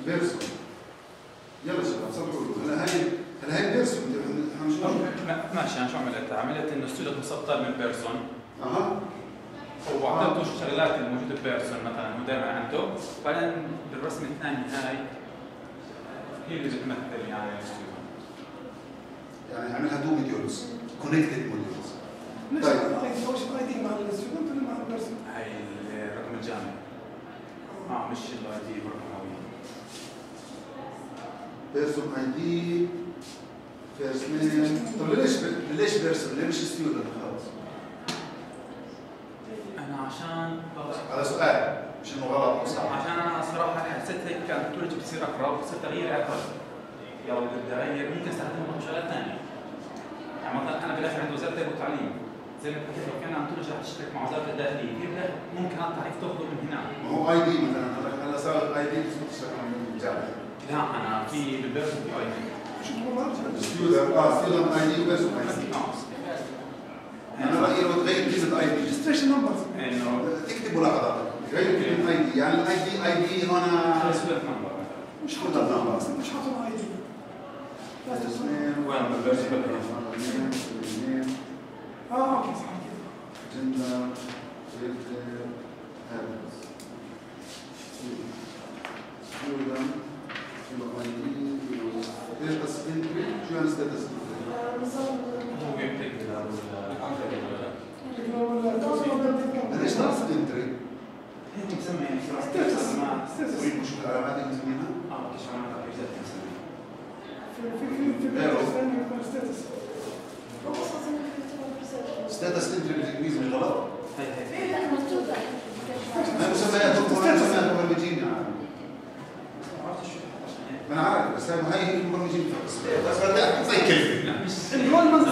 بيرسون. يلا شباب صبروا له. هلا هاي بيرسون احنا شو ماشي. انا شو عملت؟ عملت انه ستودنت مسطر من بيرسون. اها. وعطيته الشغلات الموجوده ببيرسون مثلا هو دائما عنده، بعدين بالرسم الثاني هاي هي اللي بتمثل يعني الستودنت. يعني عملها تو موديولز كونكتد موديولز. طيب اول شيء الاي دي مع الستودنت ولا مع البيرسون؟ هاي الرقم الجامعي. مش الاي دي رقم هويه. بيرسون اي دي فيرست نيم. طب ليش بيرسون؟ ليه مش ستودنت خلاص؟ انا عشان هذا سؤال مش انه غلط او صح. عشان انا صراحه حسيت هيك كانت التكنولوجيا بتصير اقرب، بصير تغيير اقرب. لو بدي اغير ممكن استخدمها بشغلات ثانيه. يعني مثلا انا بالاخر عندي وزاره التربيه والتعليم، زي ما قلت لك كان عم ترجع تشترك مع وزاره الداخليه، كيف ممكن على التعريف تاخذه من هنا؟ ما هو اي دي مثلا هلا صار اي دي تشتغل من الجامعه. لا انا في بالبيرسون في اي دي. شو هو ستودنت اي دي وبيرسون اي دي. انا رايي لو تغير كلمه اي دي ريجستريشن نمبرز انه تكتب ملاحظات غير كلمه اي دي. يعني اي دي هنا ستودنت نمبر مش حاطط مش حاطط اي دي. وين بالبيرسون؟ اوكي صح جندر هابس ستودنت ستاتس انتري. شو يعني ستاتس هو بيمتلك ليش ستاتس انتري؟ هي مسمى يعني ستاتس اريد شو العلامات اللي مسمينها؟ ايش علامات الرجال مسمى في بيرسون ثاني يكون ستاتس ستاتس انتري بالانجليزي مش غلط؟ هي ما مسميات مسميات مبرمجين. ما انا عارف بس هاي المبرمجين بس بدي زي كلمه انرولمنت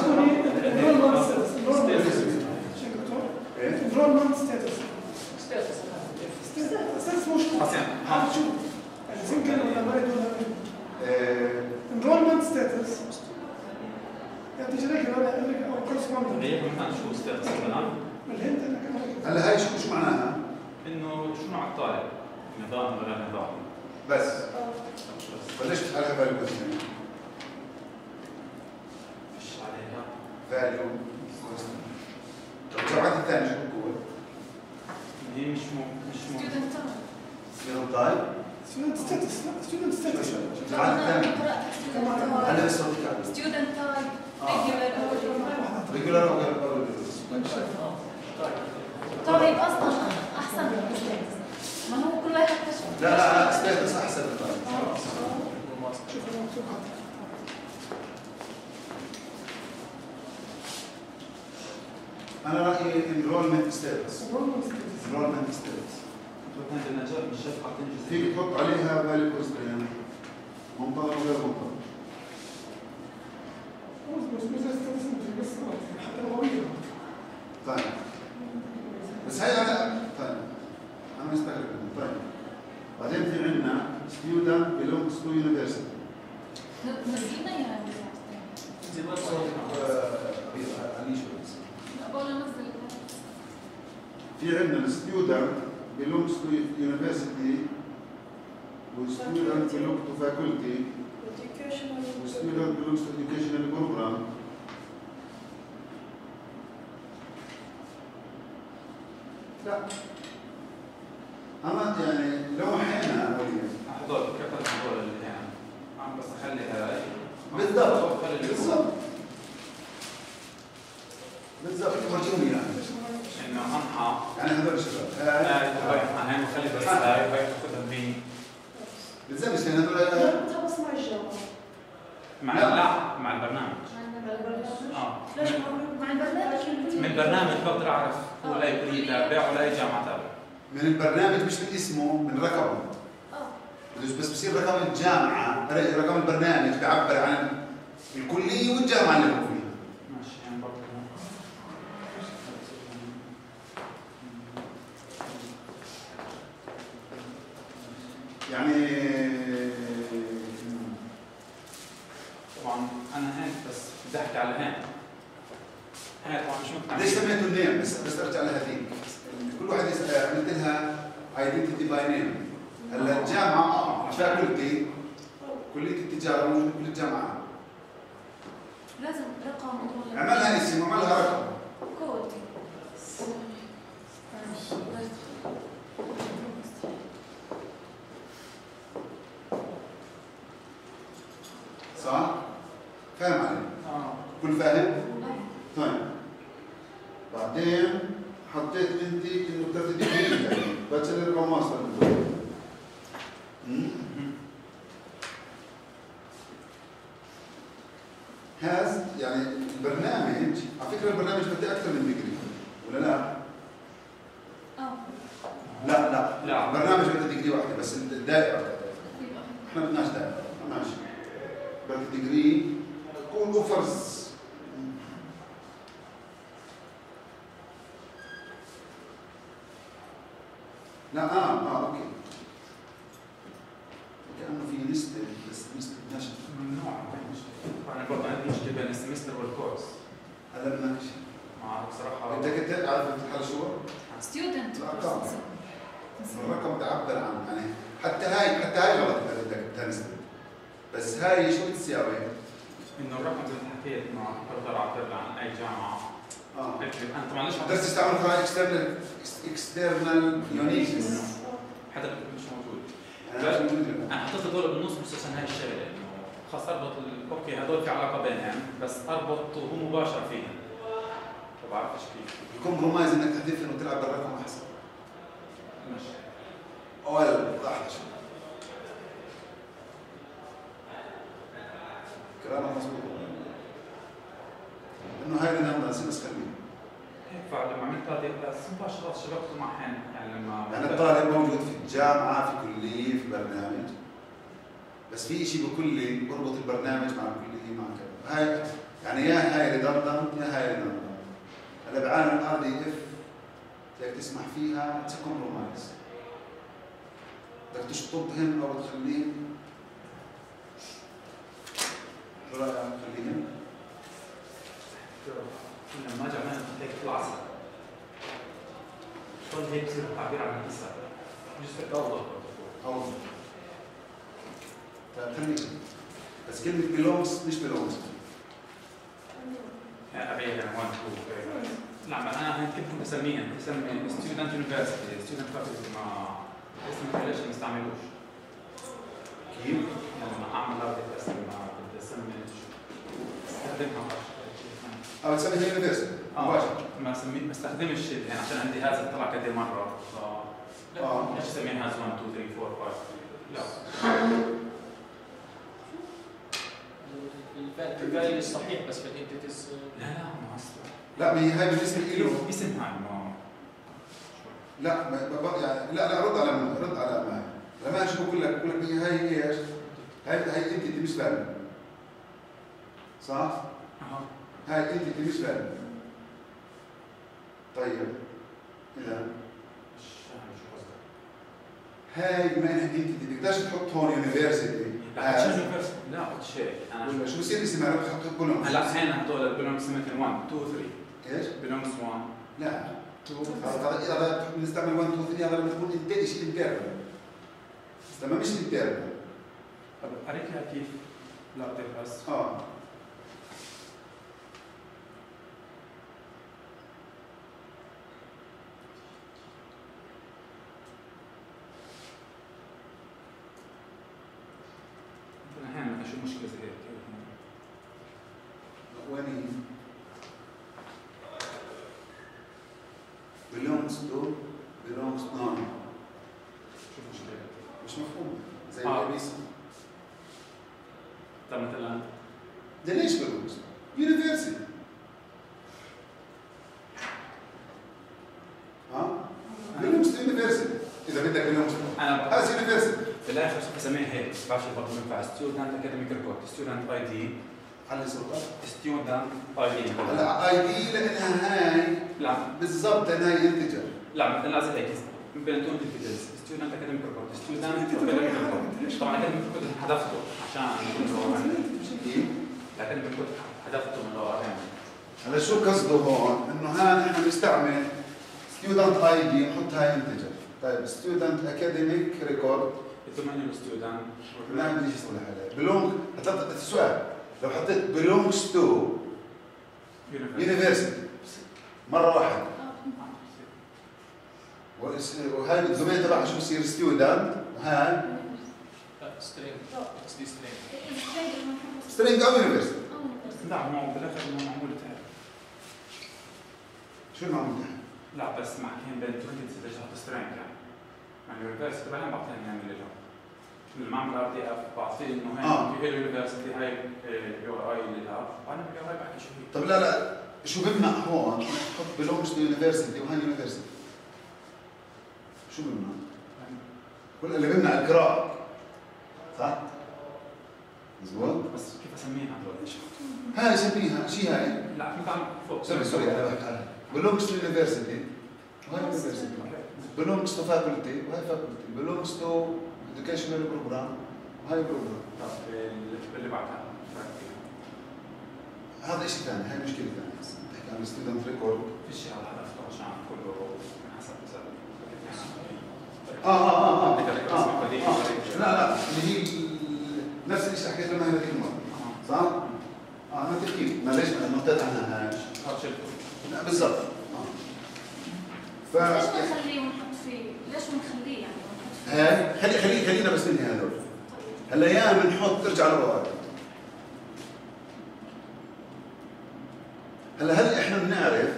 ستاتس ستاتس مش حاط شو يمكن ولا ما يدل انرولمنت ستاتس يعني تجي لك او كورسبوندنت غير مثلا شو ستاتس مثلا الهند هلا هاي شو معناها؟ انه شو نوع الطالب؟ نظام ولا غير نظام؟ بس فليش عليها فاليو كويستشن؟ فيش عليها فاليو كويستشن. طب الجامعات الثانيه شو بتقول؟ هي مش ستودنت تايب؟ ستودنت ستاتس لا ستودنت ستاتس الجامعات الثانيه انا بس ستودنت تايب ريجولار او طيب اصلا احسن من ستاتس. ما هو كل واحد كشف. لا ستاتس احسن. انا رايي انرولمنت ستاتس. انرولمنت ستاتس كان بالنجاح مش شايف حاطين فيك تحط عليها فاليو كويستشن منتظر وغير منتظر. بس حتى لغويا طيب بس هي انا طيب انا مستغرب. طيب بعدين في عندنا student belongs to university. نسينا يعني في عندنا student belongs to university و student belongs to faculty و student belongs to educational program. لا اما يعني لو حينا هدول كيف هدول اللي يعني عم بس اخلي هاي بالضبط بالضبط بالضبط مرجومي يعني انه انحى يعني هذول الشباب هاي نخلي بس هاي تاخذها مين بالضبط يعني هذول بس مع الجامعه مع البرنامج ليش مع البرنامج؟ من البرنامج بقدر اعرف هو لاي كليه تابع ولا اي جامعه تابع. من البرنامج مش من اسمه من رقمه. بس بصير رقم الجامعه رقم البرنامج بيعبر عن الكليه والجامعه اللي هو فيها. ماشي يعني برضه يعني طبعا انا هيك بس بدي احكي على هيك طبعا مش مقتنع. ليش سميته النيم؟ بس ارجع لهذيك كل واحد عملت لها ايدنتيتي باي نيم. هلا الجامعه فاكولتي كليه التجاره موجوده بكل الجامعات. لازم رقم ولا عملها اسم وعملها رقم. كود. صح؟ فاهم علي؟ كل فاهم؟ طيب بعدين حطيت انت انه بدك تديري باتشلر او ماستر. هذا يعني البرنامج، على فكره البرنامج بدي اكثر من ديجري ولا لا؟ لا البرنامج بده ديجري واحده بس الدائره احنا بدناش دائره ماشي. بدي ديجري كون اوفرز لا اوكي كأنه في لستة بس لستة نشر ممنوع. انا برضه عندي مشكله بين السمستر والكورس. هذا بدنا شيء بصراحه بدك تعرف الحل شو؟ ستودنت الرقم تعبر عن يعني حتى هاي غلط بدك تنزل بس هاي شو بتساوي؟ انه الرقم زي ما حكيت ما بقدر اعتبر عن اي جامعه. انت معلش بدك تستعمل خلال اكسترنال يونيكنس حتى مش موجود. انا حطيت هذول بالنص بس عشان هاي الشغله انه خلص اربط اوكي هذول في علاقه بينهم بس اربط هو مباشر فيهم. ما بعرفش كيف. الكومبرومايز انك تحذفهم وتلعب بالرقم احسن. ماشي. لحظه شوي. كلامك مضبوط. انه هاي بدنا نسيبها خليه. هيك فلما عملت هذه بس مباشرة شبكته مع حين يعني لما يعني الطالب موجود في الجامعة في كلية في برنامج بس في شيء بكلي بربط البرنامج مع الكلية مع كذا هاي يعني يا هاي ريدندنت يا هاي ريدندنت. هلا بعالم الار دي اف بدك تسمح فيها اتس كومبرومايز. بدك تشطبهم او تخليهم شو رايك تخليهم؟ لما اجي اعمل هيك طلع سهل. شلون هيك بصير التعبير عن القصه؟ جزء اوضح. خليك بس كلمة belongs مش belongs. ابيع يعني 1 2 لا انا كنت بسميها بسمي ستودنت يونيفرستي ستودنت فاكولتي ما اسمه ليش ما نستعملوش؟ كيف؟ لما اعمل هذا الاسم ما بدي اسمي استخدمها بتسميها يونيفرستي مباشرة. ما استخدمش يعني عشان عندي هذا طلع كذا مرة لا ليش اسميها 1 2 3 4 5 لا الفعل الصحيح بس في الانتيتيز لا ما هي هاي بالنسبة له اسم هاي ما لا رد على ما لما شو بقول لك هي ايش؟ هاي انت مش فاهم صح؟ هاي انت مش فاهم. طيب اذا هاي بما انها انت بدكش تحط هون يونيفرسيتي لا قلت شيء انا شو بصير اسمها لما تحط كلهم هلا هنا هدول بلونجز مثل 1 2 3 ايش؟ بلونجز 1 لا 2 هذا بنستعمل 1 2 3 هذا لما تكون انت شيء انترنال بس لما مش انترنال. طب اريكها كيف؟ لا بس احيانا اشوف مشكله زي هيك وين belongs to شو المشكله؟ مش مفهوم زي الابيس. طب مثلا ده ليش belongs؟ يونيفرسيتي belongs to يونيفرسيتي اذا بدك belongs to هذا يونيفرسيتي في الاخر بسميها هيك بعرفش برضه بينفع ستودنت اكاديميك ريبورت ستودنت اي دي على سلطه ستودنت اي دي هلا اي دي لانها هاي لا بالضبط لانها هي انتجر لا مثلا لازم هيك بين تو انتجرز ستودنت اكاديميك ريبورت ستودنت اكاديميك ريبورت طبعا اكاديميك ريبورت حذفته عشان الاكاديميك ريبورت حذفته من الورقه. هلا شو قصده هون؟ انه هان احنا بنستعمل ستودنت اي دي نحط هاي انتجر طيب ستودنت اكاديميك ريكورد الدومين الستودنت نعمل ايش اسمه لحالها بلونج هتبدا السؤال لو حطيت belongs to university مره واحده وهاي الدومين تبعها شو بصير ستودنت وهاي string. It's the string. سترينج او يونيفرسيتي لا هو بالاخر انه معمول تحت. شو المعمول تحت؟ لا بس مع كان بين ترينكتس اذا جهه سترينج يعني مع اليونيفرسيتي بعدين بعطيها نعمل لها المعمل ار دي اف بعطيه انه هي اليونيفرسيتي هاي يو اي لها وانا باليو اي بحكي شو هي. طب لا شو بمنع هون تحط belongs to university وهاي يونيفرسيتي شو بمنع؟ كل اللي بمنع القراءة صح؟ مزبوط؟ بس كيف اسميها هدول الاشياء؟ هاي سميها شي هاي لا كنت عم فوق سوري انا بحكي عنها belongs to university وهاي university belongs to faculty وهاي faculty belongs to educational program وهاي program طب اللي بعدها هذا شيء ثاني هاي مشكلة ثانية بتحكي عن student record في شيء على هدف عشان كله من حسب لا اللي هي نفس الشيء حكيت لنا هذيك المرة صح؟ انا تركيب ما ليش ما نطيت عنها هاي لا بالضبط ليش بنخليه ونحط فيه؟ ليش بنخليه يعني ونحط فيه؟ هاي خلينا بس ننهي هذول هلا يا بنحط ارجع لورا هلا هل احنا بنعرف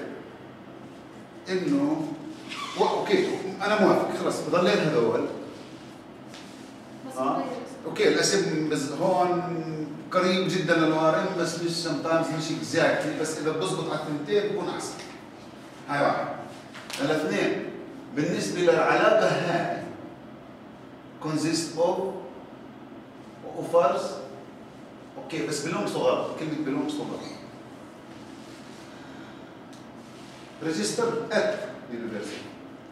انه اوكي انا موافق خلص بضلين هذول اوكي الاسم بس هون قريب جدا للوارم بس مش sometimes مش exactly بس اذا بزبط على الثنتين بكون احسن هاي واحد هلا اثنين بالنسبه للعلاقه هاي consist of offers اوكي بس belongs غلط كلمه belongs غلط registered at university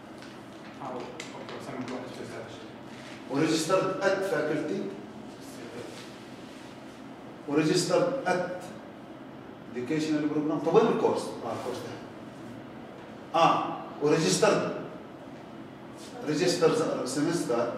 وريجسترد at faculty وريجسترد at educational program طب وين الكورس؟ الكورس ده وريجستر سمستر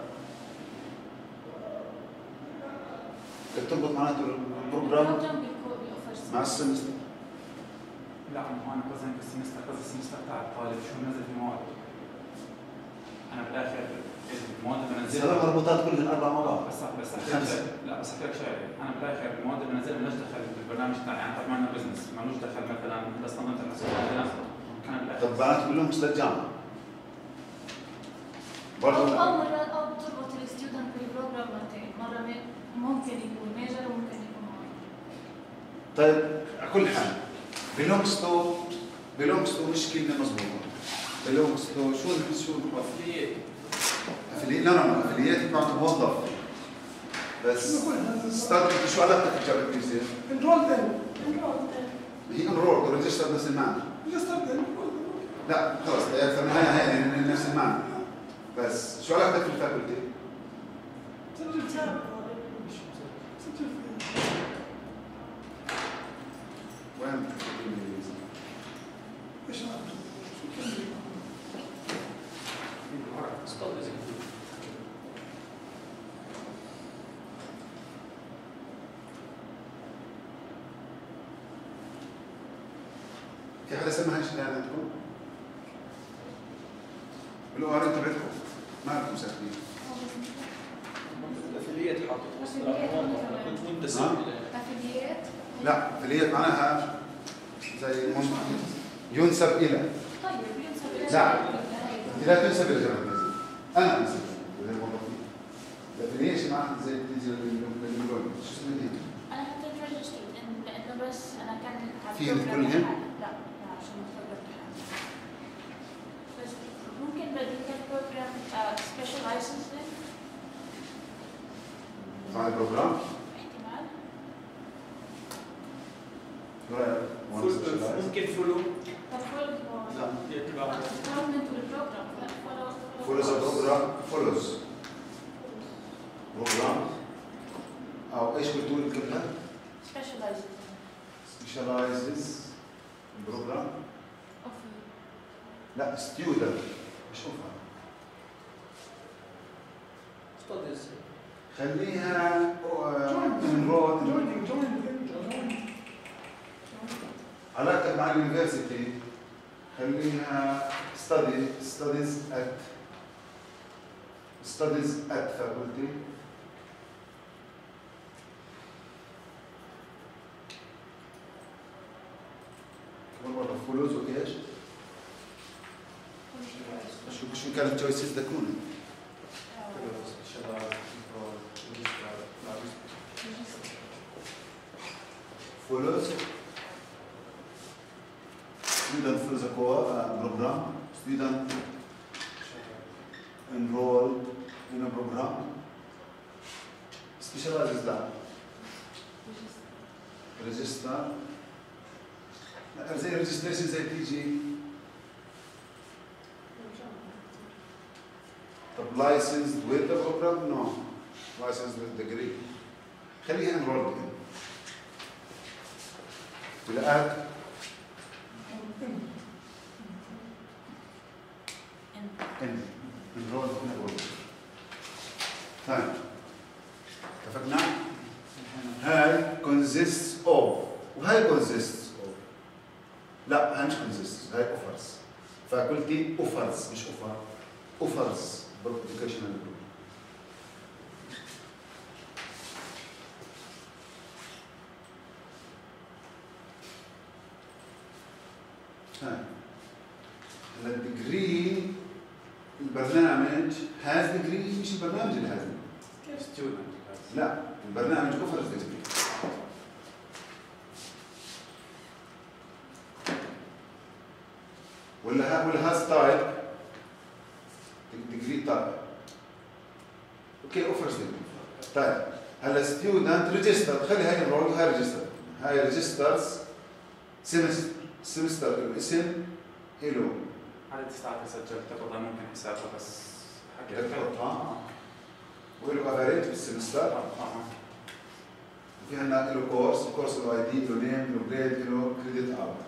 تربط معناته البروجرام مع السمستر لا هو انا قصدي السمستر تاع الطالب شو نزل في مواد انا بالاخر المواد اللي بنزلها مربوطات كل الاربع مع بعض بس لا بس احكي لك شغله انا بالاخر المواد اللي بنزلها مالهاش دخل بالبرنامج تاعي يعني طبعا انا بزنس مالوش دخل مثلا بس نظمت الحسابات كان بالاخر طب بعد كلهم للجامعه برضه او مرات او بتربط الستودنت بالبروجرام مرتين مره ممكن يكون ميجر وممكن يكون ماينر طيب على كل حال belongs to مش كلمه مضبوطه belongs to شو affiliate لا افلييت معناته موظف بس ستارت شو علاقتك بالجامعه الانجليزيه؟ هي انرول ريجستر نفس المعنى لا خلص في النهايه هي نفس المعنى بس شو علاقتك في الفاكولتي؟ وين الانجليزي؟ ايش في حدا سمع هاي الشغلانه عندكم؟ بالأوار انت بدكم ما لكم ساكنين الافليات حاطط كنت منتسب افليات لا افليات معناها زي ينسب الى طيب ينسب لا لا تنسب الى جامعه الانجليزيه انا انسب زي الموظفين الافليات معناها زي تيجي للملون شو اسمها دي؟ انا حطيت ريجسترد لانه بس انا كان فيهم كلهم؟ لا عشان مختبر بس ممكن بديل البروجرام سبيشال لايسنسنج مع البروجرام احتمال ممكن فولو بروجرام او ايش قلتوا لي الكلمه؟ specializes البروجرام لا ستودنت شوفها خليها انرول. علاقتك مع اليونيفرسيتي خليها studies at faculty. كمان مرة فولوز وإيش؟ شو كانت التشويسز تكون؟ فولوز student fills a program, student enrolled in a program, specializes that, register, زي registration زي تيجي. طب licensed with the program? No. Licensed with degree. خليها enrolled in. بالآخر enrolled in a program. طيب اتفقنا؟ هاي consists of وهاي consists of. لا هاي مش consists، هاي offers. فاكولتي offers مش offer. offers educational program. الديجري البرنامج هاز ديجري مش البرنامج اللي هاز student. لا البرنامج اوفرز ديجري. ولا هاز تايب ديجري تايب. اوكي اوفرز ديجري. طيب هلا ستودنت ريجستر خلي هاي الرول هاي ريجستر. هاي ريجسترز سمستر الاسم إله. هذا تستطيع تسجل تاخذها ممكن حسابها بس بدك تحطها وله افريج بالسمستر. وفي عندنا له كورس له اي دي له نيم له جريد له كريدت اور.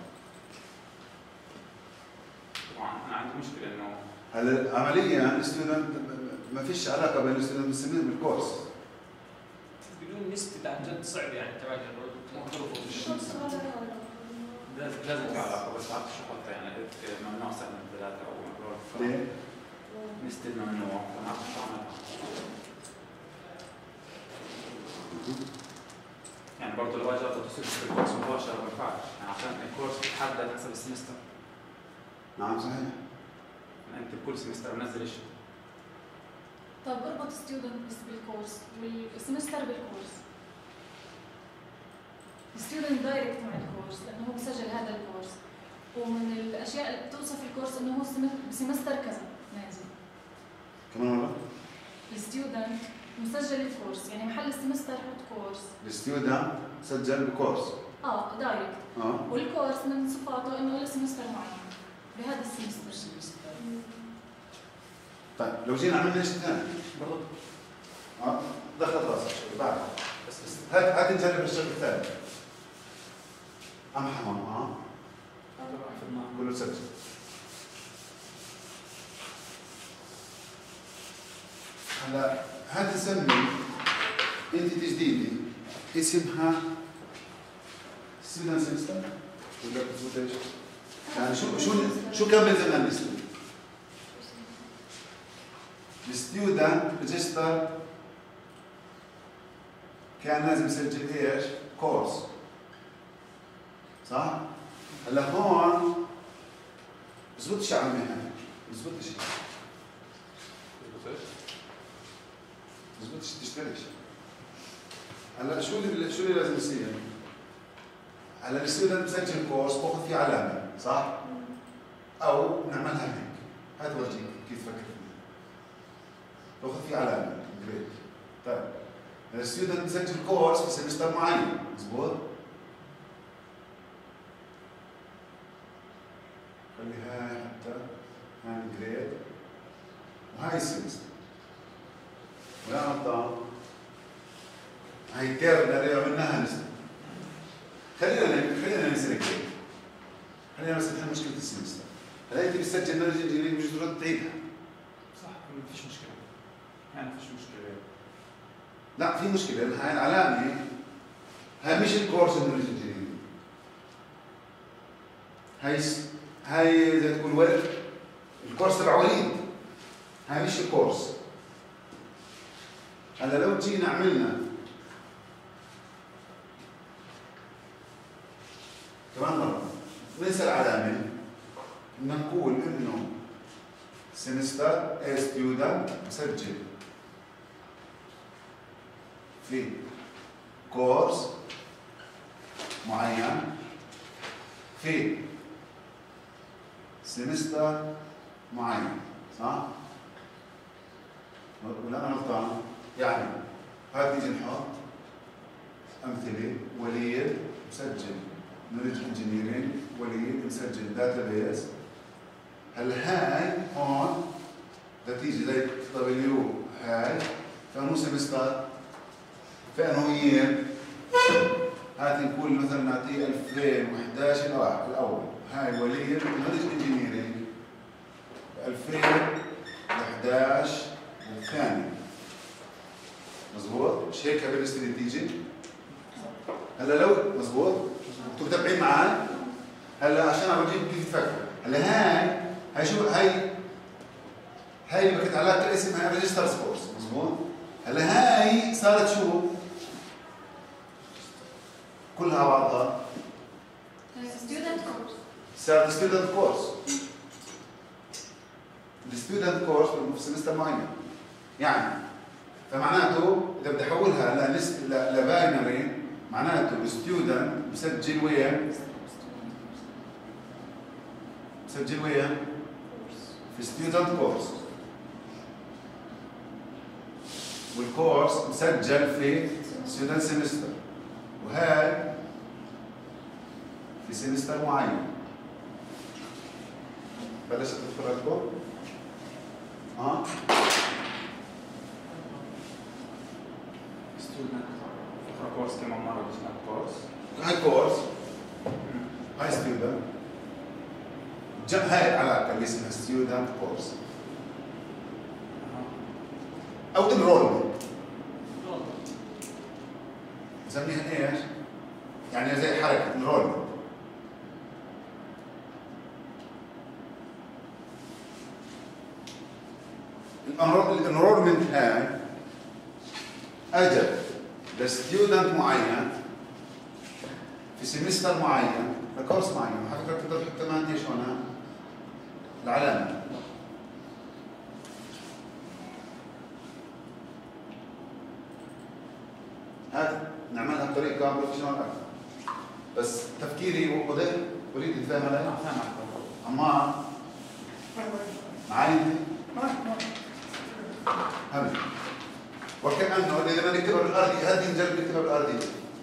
طبعا انا عندي مشكله انه هلا عمليا الستودنت ما فيش علاقه بين الستودنت والسمستر بالكورس. بدون نسبة عن جد صعب يعني تبع لازم في علاقه بس بعرف شو حطها يعني ممنوع سنه ثلاثه او ممنوع. ليه؟ نستل ممنوع فما بعرف شو اعملها. يعني برضه لو اجى تصير في الكورس مباشره ما ينفعش يعني عشان الكورس بتحدد حسب السمستر. نعم صحيح. يعني انت بكل سمستر منزل شيء. طب اربط ستودنت بس بالكورس والسمستر بالكورس. الستودنت دايركت مع الكورس لانه هو بسجل هذا الكورس، ومن الاشياء اللي بتوصف الكورس انه هو سمستر كذا نازل. كمان مرة؟ الستودنت مسجل الكورس يعني محل السمستر حط كورس. الستودنت سجل بكورس. دايركت. والكورس من صفاته انه له سمستر معين بهذا السمستر. طيب لو جينا عملنا شيء ثاني برضه دخلت راسك بعد بس هات نجرب الشغل الثاني. حمام كله سجل. هلا هات نسمي انتيتي جديده اسمها ستودنت سمستر ولا بتفوت ايش؟ يعني شو كمل زمان الستودنت؟ الستودنت ريجستر كان لازم يسجل ايش؟ كورس صح؟ هلا هون بزبطش على المهنة بزبطش تشتركش. هلا شو اللي لازم يصير؟ هلا الستودنت بسجل كورس باخذ فيه علامة صح؟ أو نعملها هيك. هات ورجيك كيف تفكر فيها. باخذ فيه علامة جريد. طيب الستودنت بسجل كورس في سمستر معين مضبوط؟ خلي هاي حتى هاي جريد وهاي السمستر. ولا غلطان هاي تيرم اللي عملناها نسبة. خلينا نسلك هيك. خلينا بس نحل مشكلة السمستر. هلا انت بتسجل نرجع انجينيرنج بجوز ترد تعيدها. صح ما فيش مشكله. يعني ما فيش مشكله. لا في مشكله، لان هاي العلامه هاي مش الكورس النولج انجينيرنج، هاي زي تقول ولد الكورس تبع وليد، هاي مش الكورس. هلا لو جينا عملنا كمان مرة ننسى العلامة، بدنا نقول إنه سمستر A student مسجل في كورس معين في سمستر معين، صح؟ ولا أنا غلطان؟ يعني هات نيجي نحط أمثلة. وليد مسجل نولج انجينيرنج، وليد مسجل داتابيز. هل هاي هون بدها تيجي زي دبليو هاي فانو سمستر فانو يير، هات نقول مثلا نعطيه 2011 الاول، هاي وليد نولج انجينيرنج 2011 الثاني. مظبوط؟ مش هيك بالنسبه للنتيجه؟ هلا لو مظبوط؟ انتم متابعين معي؟ هلا عشان اورجيكم كيف تفكروا. هلا هاي شو هاي اللي بكت علاقه الاسم، هاي ريجستر كورس، مظبوط؟ هلا هاي صارت شو؟ كلها بعضها ستودنت كورس. صارت ستودنت كورس. الستودنت كورس في سمستر معين. يعني فمعناته اذا بدي احولها لباينري معناته الستودنت مسجل وين؟ مسجل وين؟ في ستودنت كورس. والكورس مسجل في ستودنت سمستر، وهاي في سمستر معين. بلشت تدخل لكم؟ ستودنت كورس كمان مرة اسمها كورس. هاي كورس، هاي ستودنت، هاي العلاقة اللي اسمها ستودنت كورس أو انرولمنت. نسميها ايش؟ يعني زي حركة انرولمنت. الانرولمنت هاي اجت لستودنت معين في سمستر معين لكورس معين. على فكره بتقدر تحط كمان ايش هون العلامه. هذا نعملها بطريقه بروفيشنال اكثر، بس تفكيري واضح. اريد تفهم علي؟ فاهم. عمار معي انت؟ هذا وكأنه إذا بدنا نكتبها بالأرضي، هذه نجرب نكتبها بالأرضي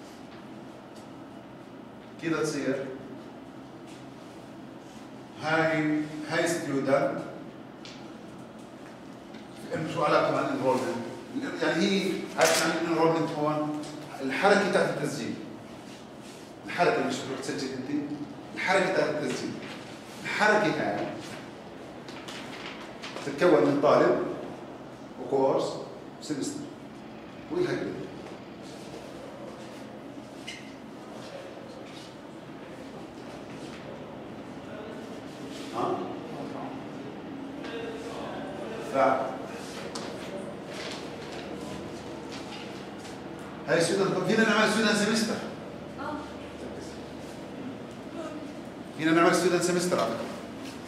كده تصير هاي ستودنت. شو علاقة مع الانرولمنت؟ يعني هي عارف عن الانرولمنت هون الحركة تاعت التسجيل. الحركة مش بتروح تسجل أنت، الحركة تاعت التسجيل. الحركة هاي تتكون من طالب وكورس وسمستر وإلها كده. هاي ستودنت. فينا نعمل ستودنت سمستر. فينا نعمل ستودنت سمستر على فكرة.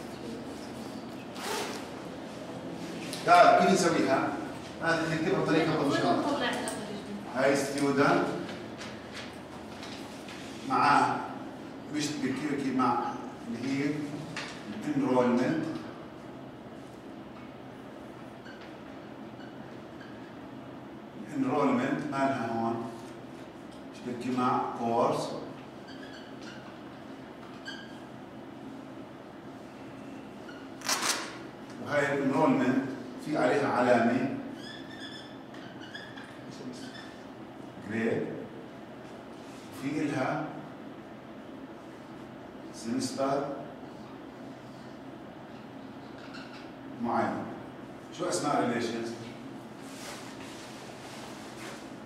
تعال كيف نسويها؟ هذه نكتبها بطريقة بروفيشنال. هاي ستودنت مع مش بكيركي مع اللي هي الانرولمنت مالها هون مش بكي مع كورس وهاي الانرولمنت في عليها علامة جريد وفي إلها سمستر معين. شو اسماء ريليشنز؟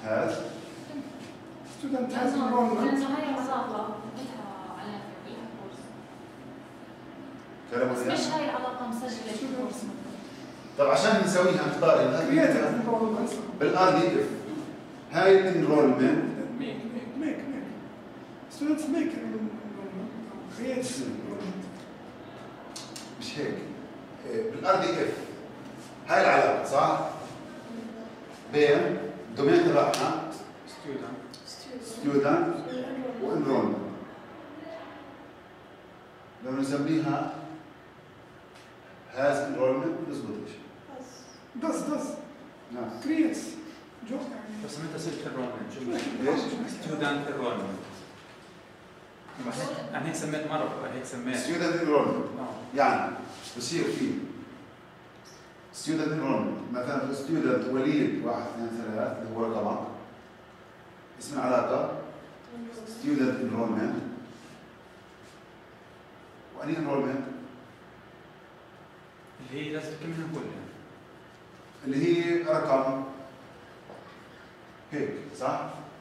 هاز ستودنت هاز لأنه انرولمنت. هاي العلاقة لها علامة ولها كورس. كلام بس وياه؟ مش هاي العلاقة مسجلة في الكورس مثلا. طب عشان نسويها نختار كرييتيف انرولمنت. بالار دي اف. هاي الانرولمنت ميك ستودنتس ميك انرولمنت. كرييت انرولمنت. مش هيك. بالار دي اف هاي العلاقه صح؟ بين الدومين تبعنا ستودنت وانرولمنت. لما نسميها هاز انرولمنت نظبط شيء. does نعم. creates جو يعني. بس انت صرت enrollment شو ليش؟ student enrollment. انا هيك سميت مرة هيك سميت. ستودنت انرولمنت يعني بصير في ستودنت انرولمنت مثلا ستودنت وليد 1 2 3 اللي هو رقمك اسم العلاقه ستودنت انرولمنت واني انرولمنت اللي هي لازم تكملها كلها. اللي هي رقم هيك صح؟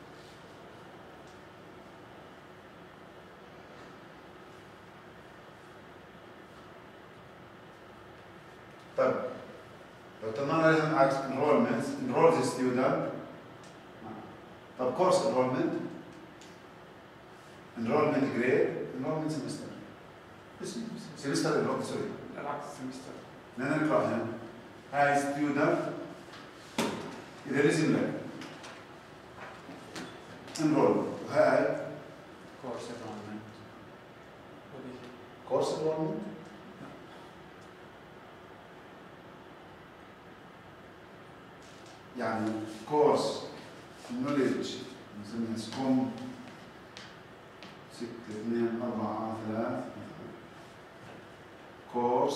طيب لو تمام لازم عكس enrollment enroll the student. طب course enrollment grade enrollment semester semester enrollment سوري العكس سمستر. بدنا نقرا هنا هاي student اذا لازم لك enroll وهاي course enrollment. course enrollment يعني course knowledge نسميها سكوم 6 2 4 3 course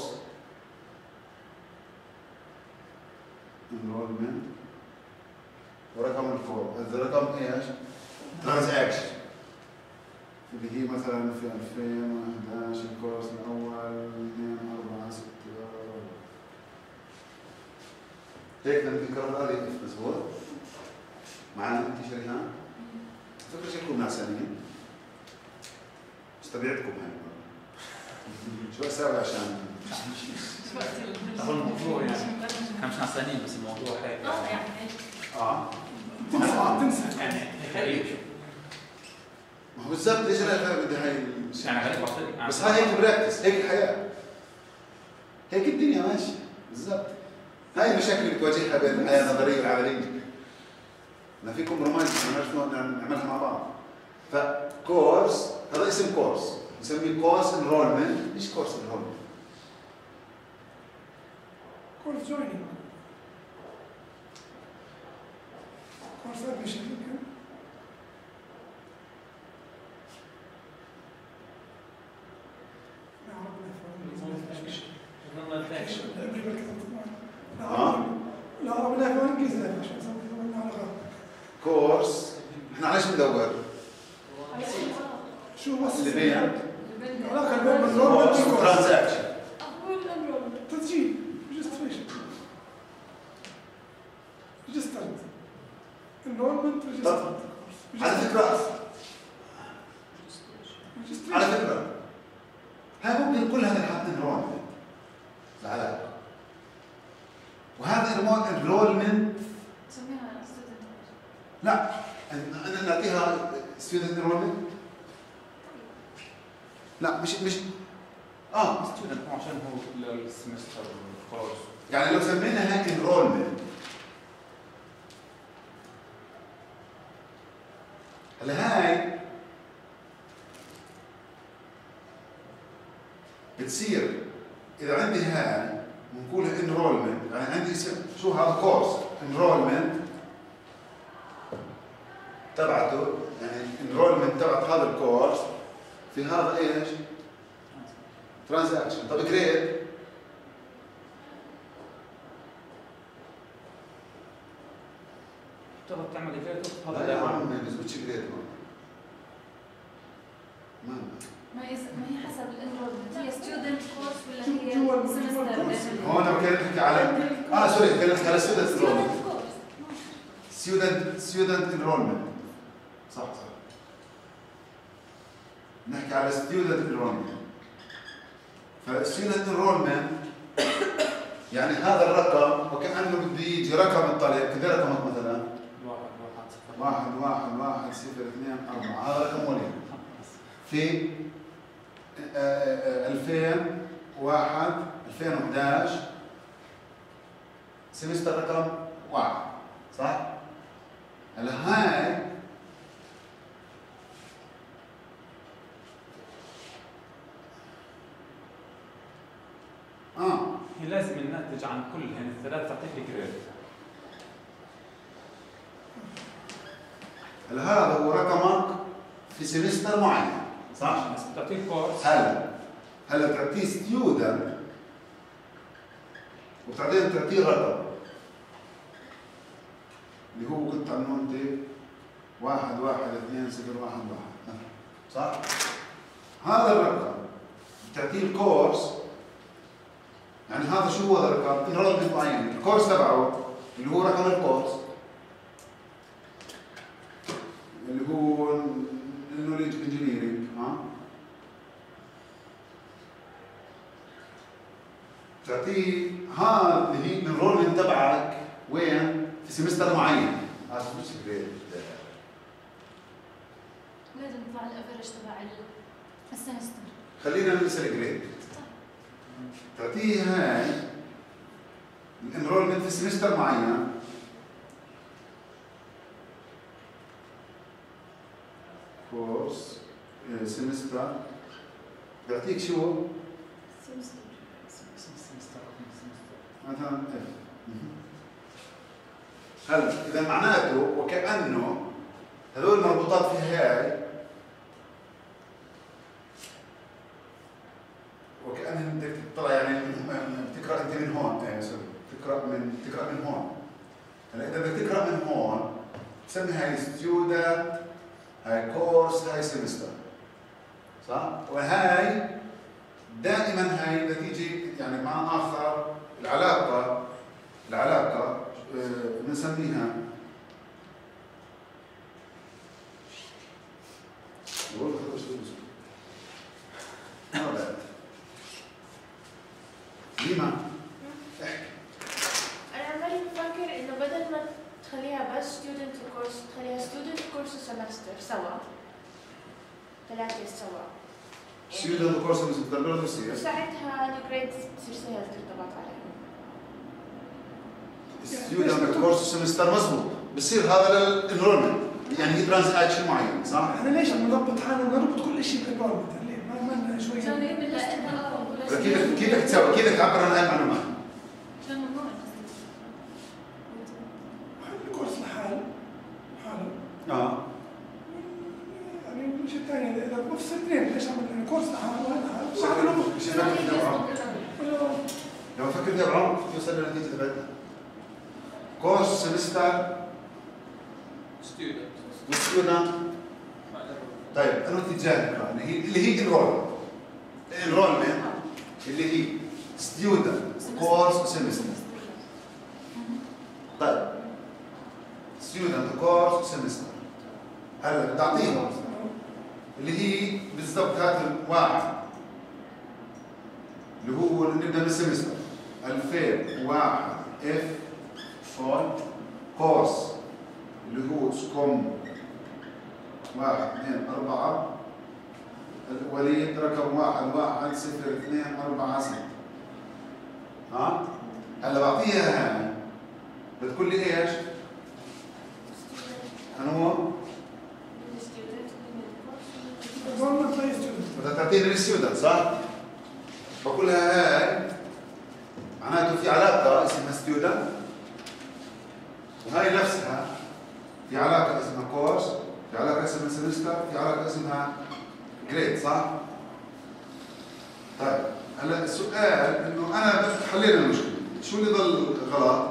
enrollment ورقم الفور هذا رقم ايش؟ transaction اللي هي مثلا في 2011 الكورس الاول 2 4 6 هيك بدنا نذكر الآلة كيف مزبوط؟ معنا انت شريهان؟ فكر شكلكم نعسانين؟ مش طبيعتكم هاي شو اسوي عشان هو الموضوع يعني احنا مش نعسانين بس الموضوع هيك يعني تنسى يعني هيك ما هو بالضبط ليش انا بدي هاي يعني غريب بطيء. بس هاي هيك براكتس هيك الحياة هيك الدنيا ماشية بالضبط. هاي المشاكل اللي بتواجهها بين الحياة النظرية والعملية. ما فيكم رومانسي نعملها مع بعض. فكورس هذا اسم كورس نسميه كورس انرولمنت. ايش كورس انرولمنت؟ كورس جوينينج كورس ادميشن يمكن. لا ربنا يفهم انجليزي لا عشان كورس احنا علاش ندور؟ شو بس اللي بين العلاقه بين كورس النورمال وترانزاكشن. تسجيل ريجستريشن ريجسترد انرولمنت ريجسترد. على فكرة هاي ممكن كل هذا نحط انرولمنت العلاقة وهذا انرولمنت نسميها ستودنت. لا أنا نعطيها ستودنت انرولمنت. لا مش ستودنت عشان هو السمستر والكورس. يعني لو سميناها انرولمنت هلا هاي بتصير اذا عندي هاي بنقولها انرولمنت يعني عندي اسم شو هذا كورس انرولمنت تبعته يعني انرولمنت تبعت هذا الكورس في هذا ايش؟ ترانزاكشن. طب جريد تقدر تعمل جريد لا يا عم ما بيزبطش جريد ما هي حسب الانرولمنت. هي ستودنت كورس ولا هي جوا سمستر؟ هون كنا نحكي على سوري كنا نحكي على ستودنت انرولمنت. student enrollment. صح. نحكي على student enrollment. فstudent enrollment يعني هذا الرقم وكأنه بده يجي رقم الطالب. كذا رقمك مثلا 11102 4. هذا رقم ولي في 2011 سمستر رقم 1 صح؟ هلا هاي هي لازم الناتج عن كل هن الثلاث تعطيك الجريد. هلا هذا هو رقمك في سمستر معين صح؟ بس بتعطيه كورس. هلا بتعطيه ستيودنت وبتعطيه رقم اللي هو كنت عنه انت 11201 صح؟ هذا الرقم بتعطيه الكورس. يعني هذا شو هو الرقم؟ انرولمنت معين، الكورس تبعه اللي هو رقم الكورس اللي هو knowledge engineering. تعطيه هذا اللي هي الانرولمنت تبعك وين؟ في سمستر معين. هذا مش جريد. لازم يطلع الافرج تبع السمستر. خلينا نسال جريد. تعطيه هاي الانرولمنت في سمستر معين كورس سمستر بيعطيك شو؟ سمستر مثلا اف. هلا اذا معناته وكانه هذول المربوطات في هاي وكأنه بدك تطلع يعني بتقرا انت من هون. تقرا من هون. هلا اذا بدك تقرا من هون بسمي هاي ستودنت، هاي كورس، هاي سمستر صح؟ وهاي دائما هاي نتيجه يعني معنى اخر العلاقه بنسميها ليما احكي. أنا عمالي بفكر إنه بدل ما تخليها بس student course تخليها student course semester سوا. 3 سوا. student course semester بلا تصير. وساعتها الجريد تصير سهل ترتبط عليها. student course semester مزبوط. بصير هذا للانرولمنت يعني هي ترانزاكشن معين صح؟ احنا ليش عم نربط حالنا نربط كل شيء بالانفايرمنت؟ ليه؟ ما لنا شوي كيف تسوي؟ كيف تعبر عن هاي المعلومات؟ عشان ممنوع الكورس لحاله يعني الشيء الثاني اذا بفصل اثنين ليش عمل كورس لحاله وهذا لو فكر فيها بعمق توصل لنتيجه تبعتها. كورس سمستر ستودنت. طيب انا اتجاه اللي هي انرولمنت اللي هي ستودنت كورس سمستر. طيب ستودنت كورس سمستر. هلا بدي اعطيهم اللي هي بالضبط هذا الواحد اللي هو نبدا من السمستر 2001 اف فول كورس اللي هو سكوم 1 2 4 الوليد رقم 1 1 0 2 4 6. هلا بعطيها هاي بتقول لي ايش؟ أنا هو بدها تعطيني الستودنت صح؟ بقول لها هاي معناته في علاقة اسمها ستودنت وهاي نفسها في علاقة اسمها كورس، في علاقة اسمها سمستر، في علاقة اسمها جريد صح؟ طيب هلا السؤال انه انا حلينا المشكلة، شو اللي ضل غلط؟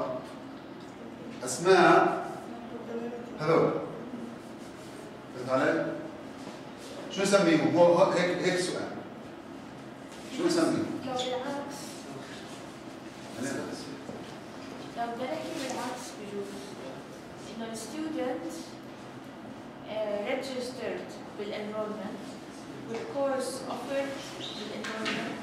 اسماء هذول فهمت علي؟ شو نسميهم؟ هو هيك سؤال شو نسميهم؟ لو بالعكس لو بدنا نحكي بالعكس بجوز إنه الستودنت registered بالenrollment والcourse offered بالenrollment.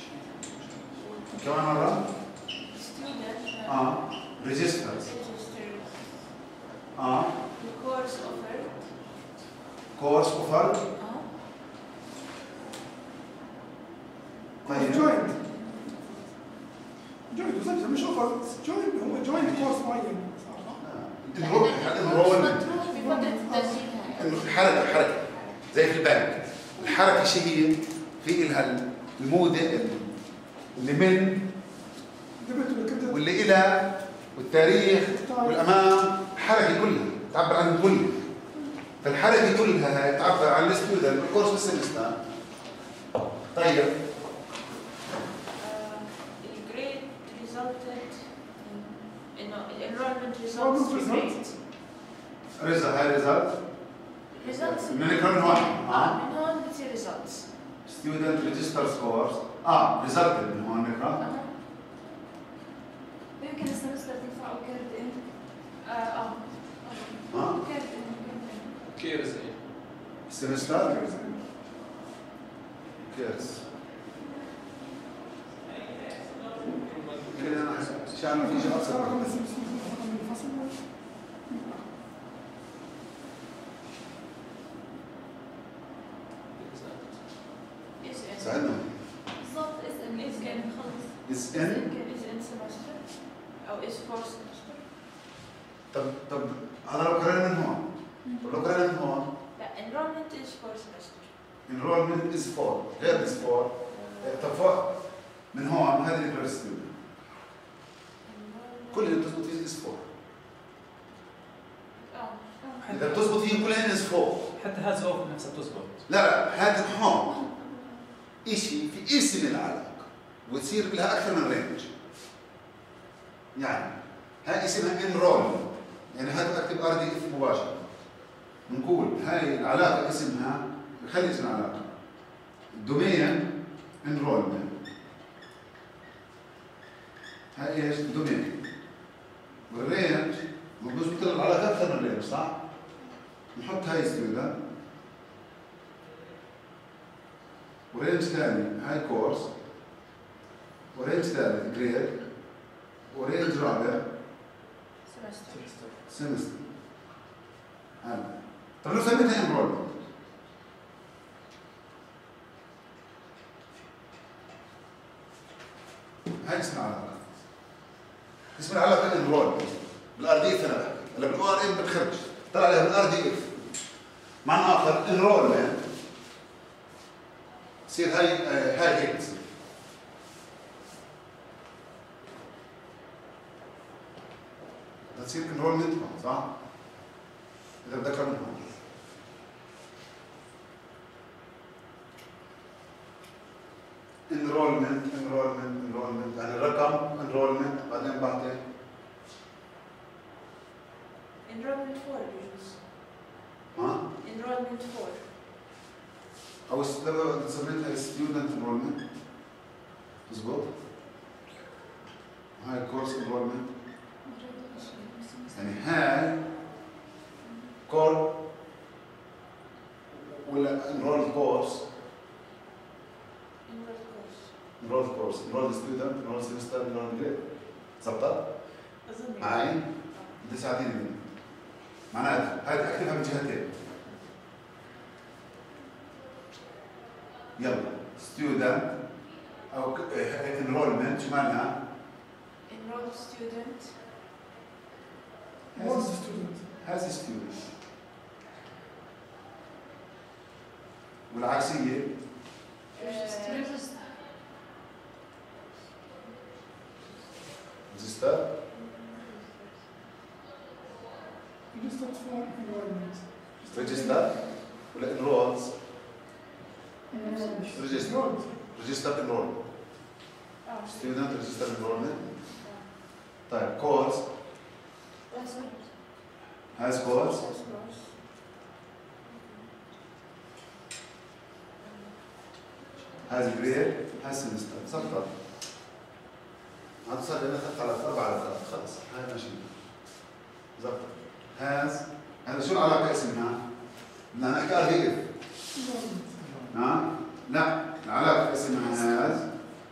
كمان مرة؟ student registered. registered والcourse offered. course offered. طيب. joined مش اوفر joined هو joined كورس معين. enrollment. بفترة التسجيل هاي. الحركة زي في البنك. الحركة شيء هي في إلها المودة اللي من واللي إلى والتاريخ والأمام، الحركة كلها تعبر عن الكل. فالحركة كلها هاي تعبر عن الستودنت بالكورس والسمستر. طيب الجريد resulted إنه الenrollment results بالgrade. هاي ريزلت results من من هون من هون بتصير results. student register scores resulted من هون نقرأ. يمكن السمستر تنفعه كارد ان كارد ان كيرز سمستر كيرس كده عشان ما فيش أبسط. ساعدنا. بالضبط اس كان خلص is in. is in semester أو is for semester. طب هذا لو قرأنا من هون. لو قرأنا من هون. لا enrollment is for semester. enrollment is for غير is for. طب فوق من هون هذه اللي بتدرس كل اللي بتزبط فيه is for. إذا بتزبط فيه كلها is for. حتى هاز اوف نفسها بتزبط. لا هذا هون شيء في اسم العلاقة وتصير لها أكثر من رينج. يعني هاي اسمها enrollment. يعني هذا أكتب RDF مباشرة. نقول هاي العلاقة اسمها خلي اسم العلاقة دومين enrollment. هاي ايش؟ دومين. والرينج بنظبط العلاقة أكثر من رينج صح؟ نحط هاي ستودنت ورينج ثاني هاي كورس ورينج ثالث جريد ورينج رابع سمستر. طب لو سميتها انرولمنت هاي اسم العلاقة. اسم العلاقة انرولمنت بالار دي اف. انا بحكي هلا بالاو ار ام بتخرج طلع عليها بالار دي اف. معنى اخر انرولمنت تصير هاي هيك تصير. تصير انرولمنت صح؟ إذا بدك من هون. enrollment يعني الرقم enrollment بعدين بعطي enrollment 4 بيجوز. enrollment 4 أو سميتها student enrollment. مظبوط؟ هاي course enrollment يعني هاي كور ولا enrolled course enrolled course enrolled student enrolled semester enrolled grade. ظبطت؟ أظن معي؟ بدي ساعديني مني. معناتها هاي اكتبها من جهتين. يلا student أو enrollment شو معناها؟ enrolled student has a student والعكسية register register ولا enrolls register enroll student register enrollment. طيب course has course has grade has semester. صفر هذا صار لنا 3 على 4 على 3 خلص هاي ماشي ظبط. هذا شو العلاقة اسمها؟ بدنا نحكي RDF. نعم؟ لا، العلاقة اسمها has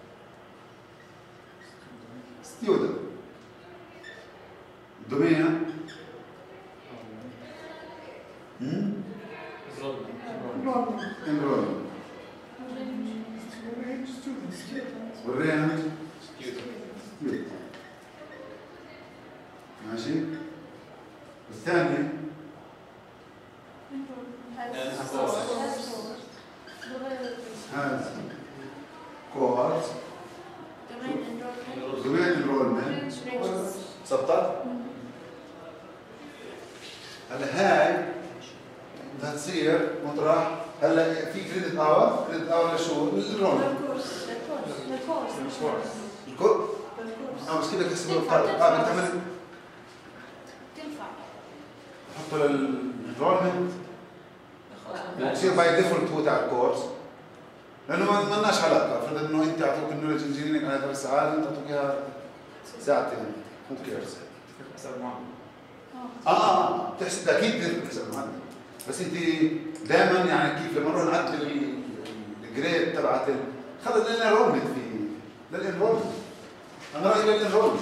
student. الدومين enrollment. والرينج student. ماشي؟ والثانية has cohort domain enrollment. سبطت؟ هلا هاي بدها تصير مطرح هلا في كريدت اور لشو؟ للانرولمنت. الكورس بس كده كسبوا الفرق. بتعمل تنفع حطوا للانرولمنت بصير باي ديفولت هو تاع الكورس لانه ما لناش علاقه. افرض انه انت اعطوك النولج انجينيرنج على 3 ساعات انت تعطوك اياها ساعتين مو كيرز. بتحسب اكيد بتحسب معدل بس انت دائما يعني كيف لما نروح نعدل الجريد تبعت خلص للانرولمنت للانرولمنت. انا رايي للانرولمنت.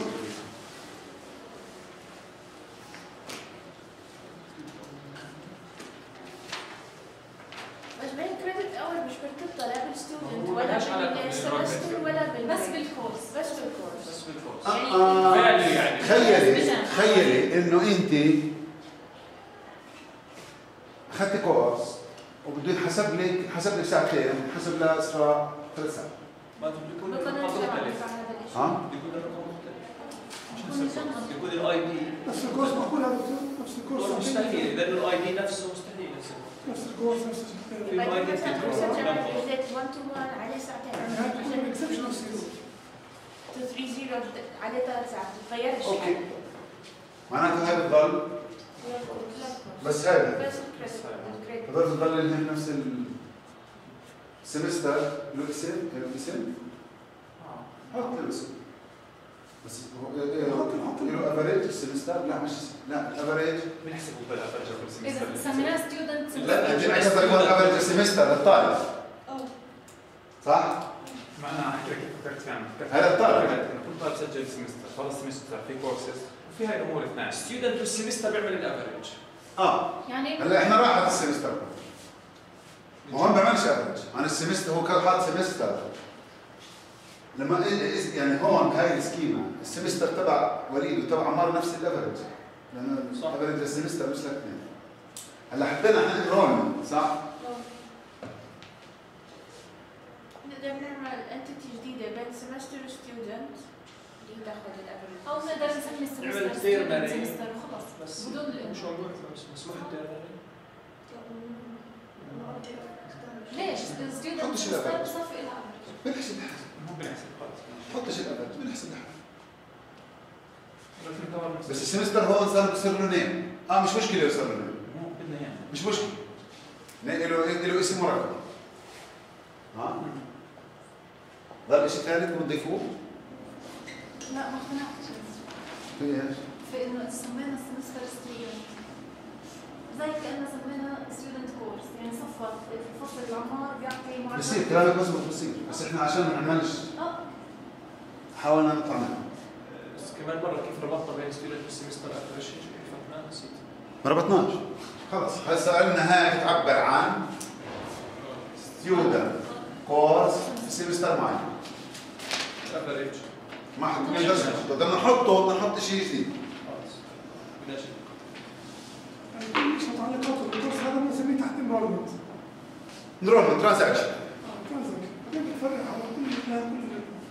بس بين كريدت اور مش بتطلع لا بالستودنت ولا بالسمستر ولا بس بالكورس بس بالكورس. بس بالكورس. يعني تخيلي انه انت اخذتي كورس وبده ينحسب لك ساعتين حسب لاسراء 3 ساعات. ما بيكون بطلنا الرقم نرجع مختلف. على هذا الشيء ها؟ بيكون الرقم مختلف. بيكون الاي دي نفس الكورس معقول هذا نفس الكورس مستحيل لانه الاي دي نفسه مستحيل يصير. نفس الكورس نفس الشيء. بعد مثلا مسجل عليه 1 to 1 عليه ساعتين. يعني هذا بيكون اكسبشنال سيرو. 3 عليه 3 ساعات بتغيرش اوكي يعني. معناته هاي بتضل بس هاي بس الكريدت. بضل تضل اللي نفس السمستر له اسم حط له اسم بس هو له افريج السمستر لا الافريج بنحسبه بالافرج في اذا السمستر. سميناه ستودنت لا انت عايز تقول افريج السمستر للطالب صح؟ معناها احكي لك كيف فكرت فيها. هذا الطالب. انا كنت طالب سجل سمستر خلص سمستر في كورسز وفي هاي الامور الثانيه. ستودنت والسمستر بيعمل الافرج. يعني هلا احنا راحت السمستر هو ما بيعملش افريج عن السمستر. هو كان حاط سمستر لما يعني هون بهاي السكيما السمستر تبع وليد وتبع عمار نفس الافريج لانه افريج السمستر مش الاثنين. هلا حطينا احنا انرولمنت صح؟ نقدر نعمل انتيتي جديده بين سمستر وستودنت اللي تاخذ الافرج. او نقدر نسمي السمستر نعمل كثير ستودنت مرة. سمستر وخلص بس بدون مش موضوع مسموح التيرمينال. ليش؟ ستودنت حط شي سمستر لها. بصفي لها بنحسب مو بنحسب خلص. حط شيء الافريج بنحسب لحالنا. لكن طبعا بس السمستر هون صار له نيم مش مشكله يصير له نيم مو بدنا اياه. مش مشكله له اسم مركب. ضل شيء ثالث بنضيفوه لا ما اقتنعتش في ايش؟ في انه سمينا السمستر ستودنت زي كأننا سمينا ستودنت كورس يعني صفت الفصل العمار بيعطي معلومات. بصير كلامك مظبوط بصير بس احنا عشان ما نعملش حاولنا نطلع منه. بس كمان مره كيف ربطنا بين ستودنت والسمستر افرج شيء فهمنا نسيت. ما ربطناش خلص هسه قلنا هاي بتعبر عن ستودنت كورس سيمستر معين. افرج ما نقدرش نحطه بدنا نحط شيء جديد. خلص بدنا شيء. يعني مش متعلقاته الكورس هذا بنسميه تحت انرولمنت. نروح ترانزاكشن. ترانزاكشن. بعدين بتفرق على كل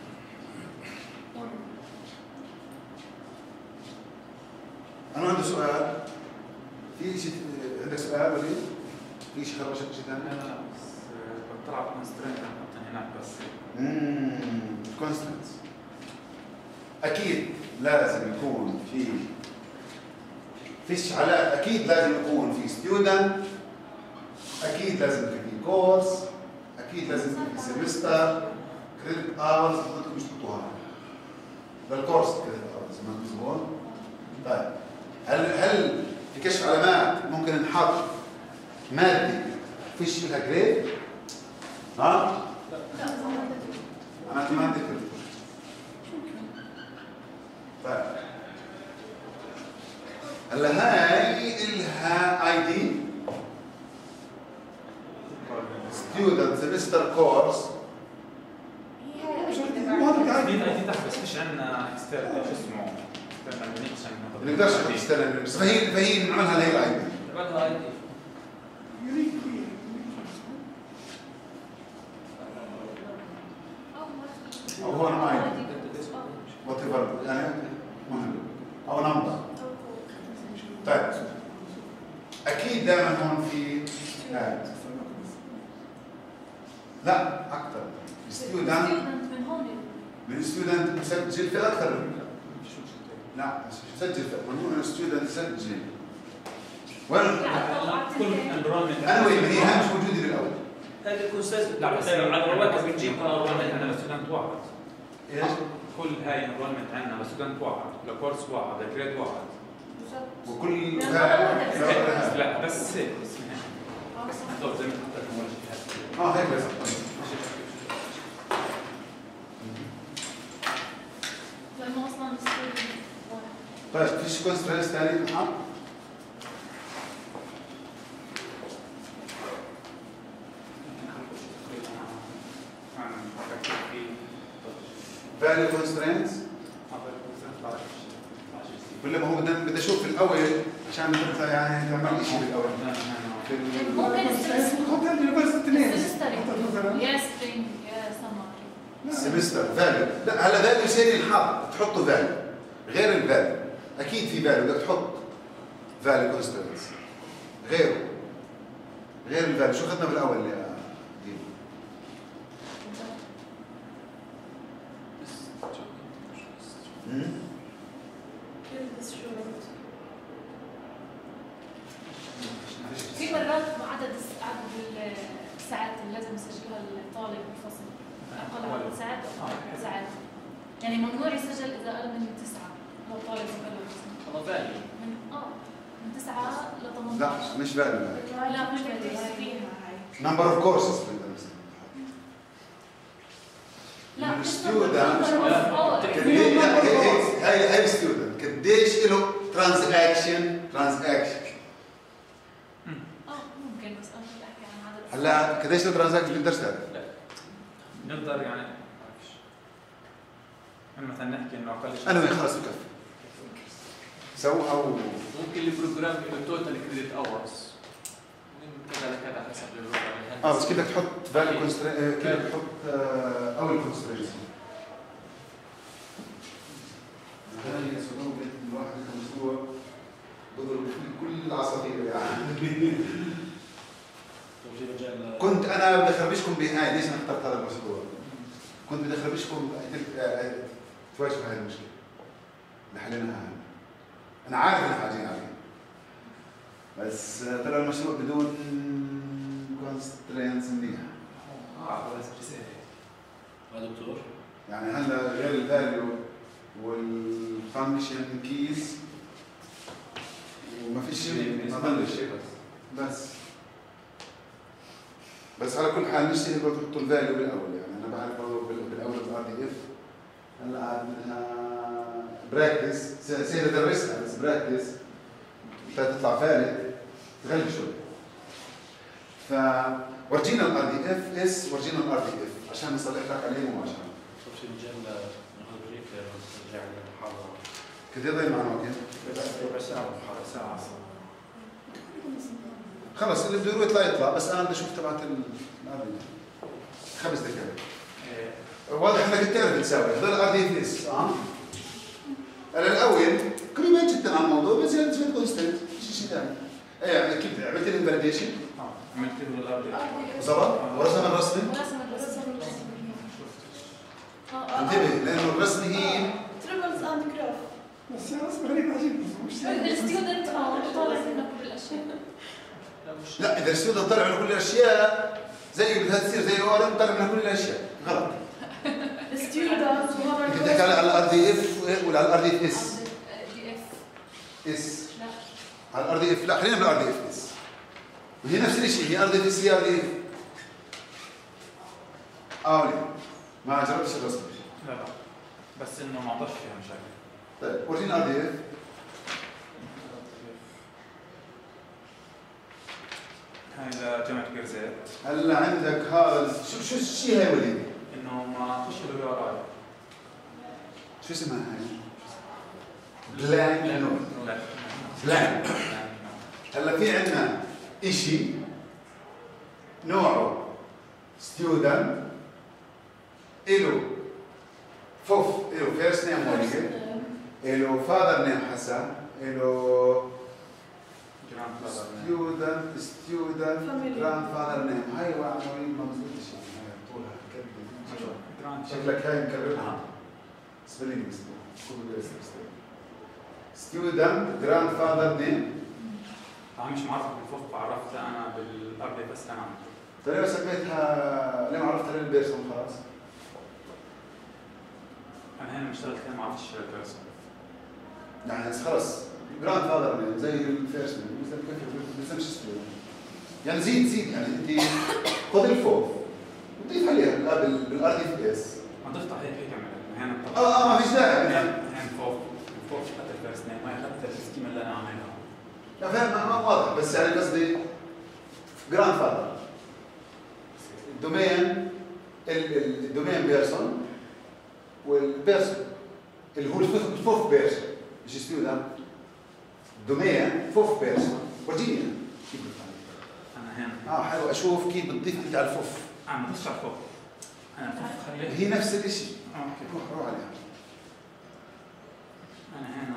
انا عندي سؤال. في شيء عندك سؤال وليد؟ في شيء خرجك شيء ثاني؟ لا بس بطلع كونسترينت حاطين هناك بس. كونستنت. اكيد لازم يكون فيش علاقه. اكيد لازم يكون في ستودنت. اكيد لازم يكون في كورس. اكيد لازم يكون في سمستر كريدت اورز. بدكم مش تحطوها للكورس كريدت اورز ما مزبوط. طيب هل كشف علامات ممكن نحط مادة فيش لها جريد؟ ها؟ معناته مادة كلها. طيب هلا هاي إلها اي دي ستودنت سمستر كورس. دي تحت بس فيش عندنا شو اسمه ما نقدرش نحط ستيرن بس فهي بنعملها لهي الاي دي. عملها اي دي. او هو اي دي وات ايفر يعني مهم او نمبر. طيب اكيد دائما هون في لا اكثر ستودنت من هون من ستودنت مسجل في اكثر من لا سجل في ممنوع ستودنت سجل وين كل انرولمنت انا وين هي مش موجوده بالاول. هذا يكون سجل. لا بس على الوقت بنجيب انرولمنت عندنا ستودنت واحد. ايش؟ كل هاي انرولمنت عندنا ستودنت واحد لكورس واحد لجريد واحد. وكل لا بس هيك بس هدول زي ما حطيت اول شيء هيك بس لانه اصلا طيب فيش كونسترينس ثاني نحط؟ فاليو كونسترينس ولا ما هو بدي اشوف في الاول عشان نبدا يعني تعمل شيء بالاول ممكن خد اليونيفرسيتي اثنين يا سبرينج يا سمر سمستر فاليو. لا هلا فاليو سهل ينحط تحطه فاليو غير الفاليو. اكيد في فاليو بدك تحط فاليو كونسترينس غير الفاليو. شو اخذنا بالاول يا ديب؟ في مرات عدد الساعات اللي لازم يسجلها الطالب بالفصل اقل عدد ساعات او اكثر ساعات. يعني ممنوع يسجل اذا اقل من 9 لو طالب مكلف. والله فاليو. من 9 ل 18. لا مش فاليو. لا مش فيها هاي. نمبر اوف كورسز لا مش هاي ستودنت قديش له ترانزاكشن ممكن بس انا بحكي عن عدد. هلا قديش له ترانزاكشن بتقدرش تعرف؟ نقدر يعني مثلا نحكي انه اقل شيء انا وين خلص بكفي سووا او ممكن البروجرام يكون توتال كريدت اورز من كذا لكذا حسب البروجرام. بس كده تحط فاليو كونسترينت كده تحط اول كونسترينت. هاي سنوات الواحد الاسبوع بضرب كل العصافير يعني. كنت انا بدي اخربشكم بهاي ليش انا اخترت هذا المشروع؟ كنت بدي اخربشكم شوي هاي المشكله اللي حليناها. انا عارف ان حاجين عليها بس طلع المشروع بدون كونسترينتس منيحه. هذا دكتور يعني هلا غير الفاليو والفانكشن كيز وما فيش شيء ما ضل شيء بس على كل حال نشتغل برضه تحطوا الفاليو بالاول. يعني انا بعرف برضه بالاول الار دي اف هلا قاعد منها براكتس سهل ادرسها بس براكتس تطلع فارق تغلب شوي. فورجينا الار دي اف اس ورجينا الار دي اف عشان نصلح لك عليه مباشره. شوف المجال ناخذ بريك نرجع للمحاضره. كنت يضيع معنا وقت؟ ربع ساعه محاضره ساعه. خلص اللي بده يروح يطلع بس انا بدي اشوف تبعت الار دي 5 دقائق. واضح انك بتعرف تساوي هذول ار دي اف اس. انا الاول قريبين جدا على الموضوع بس يعني شويه كونستنت شيء ثاني. ايه كيف عملت الانفاليديشن؟ عملت له الار دي ظبط ورسم الرسمي. انتبه لانه الرسمي هي تريبلز اند جراف. بس انا اسمع عليك عجيب مش الستودنت طالع لنا كل الاشياء. لا اذا الستودنت طلع من كل الاشياء زي بدها تصير زي اورم طلع من كل الاشياء غلط. الستودنت انت بتحكي على الار دي اف ولا على الار دي اف اس؟ دي اف اس لا على الار دي اف. لا خلينا بالار دي اف بس. هي نفس الشيء، هي ار دي اف اس، هي ار دي اف. وليه؟ ما جربتش الرسم. لا بس انه ما عطاش فيها مشاكل. طيب ورجينا ار دي اف. هاي لجامعة بيرزيت. هلا عندك هذا شو الشيء هاي وليد؟ انه ما فيش له يو ار اي. شو اسمها هاي؟ بلانك نوت. بلانك. هلا في عندنا شيء نوعه ستودنت، إله فوف، إله فيرست نيم وليد، إله فاذر نيم حسن، إله ستودنت جراند فاذر نيم. هاي عناوين ما بزبطش يعني، هاي طولها كذا شكلك هاي مكررها سبيلينج ستودنت جراند فاذر نيم. أنا مش معرفة بالفوق، عرفتها أنا بالأرض بس أنا عملت. طيب ليه سميتها؟ ليه ما عرفتها للبيرسون خلاص؟ أنا هنا اشتغلت كده ما عرفتش البيرسون. يعني خلص جراند فاذر نيم زي الفيرست نيم، مثل كيف بسمش ستودنت. يعني زيد يعني أنت خذ الفوق وضيف عليها بالار دي اف اس. ما ضفت عليها هيك عملت هنا. ما فيش داعي. هنا فوق حتى الفيرست نيم، ما حتى السكيما اللي أنا عاملها. لا فاهم، ما واضح، بس يعني قصدي جراند فاذر الدومين بيرسون، والبيرسون اللي هو الفوف بيرسون مش ستودنت، دومين فوف بيرسون. ورجيني كيف أنا هنا حلو اشوف كيف بتضيف انت على الفوف. ما ضفتش على الفوق. أنا الفوق خليت هي نفس الشيء. أوكي. روح عليها. أنا هنا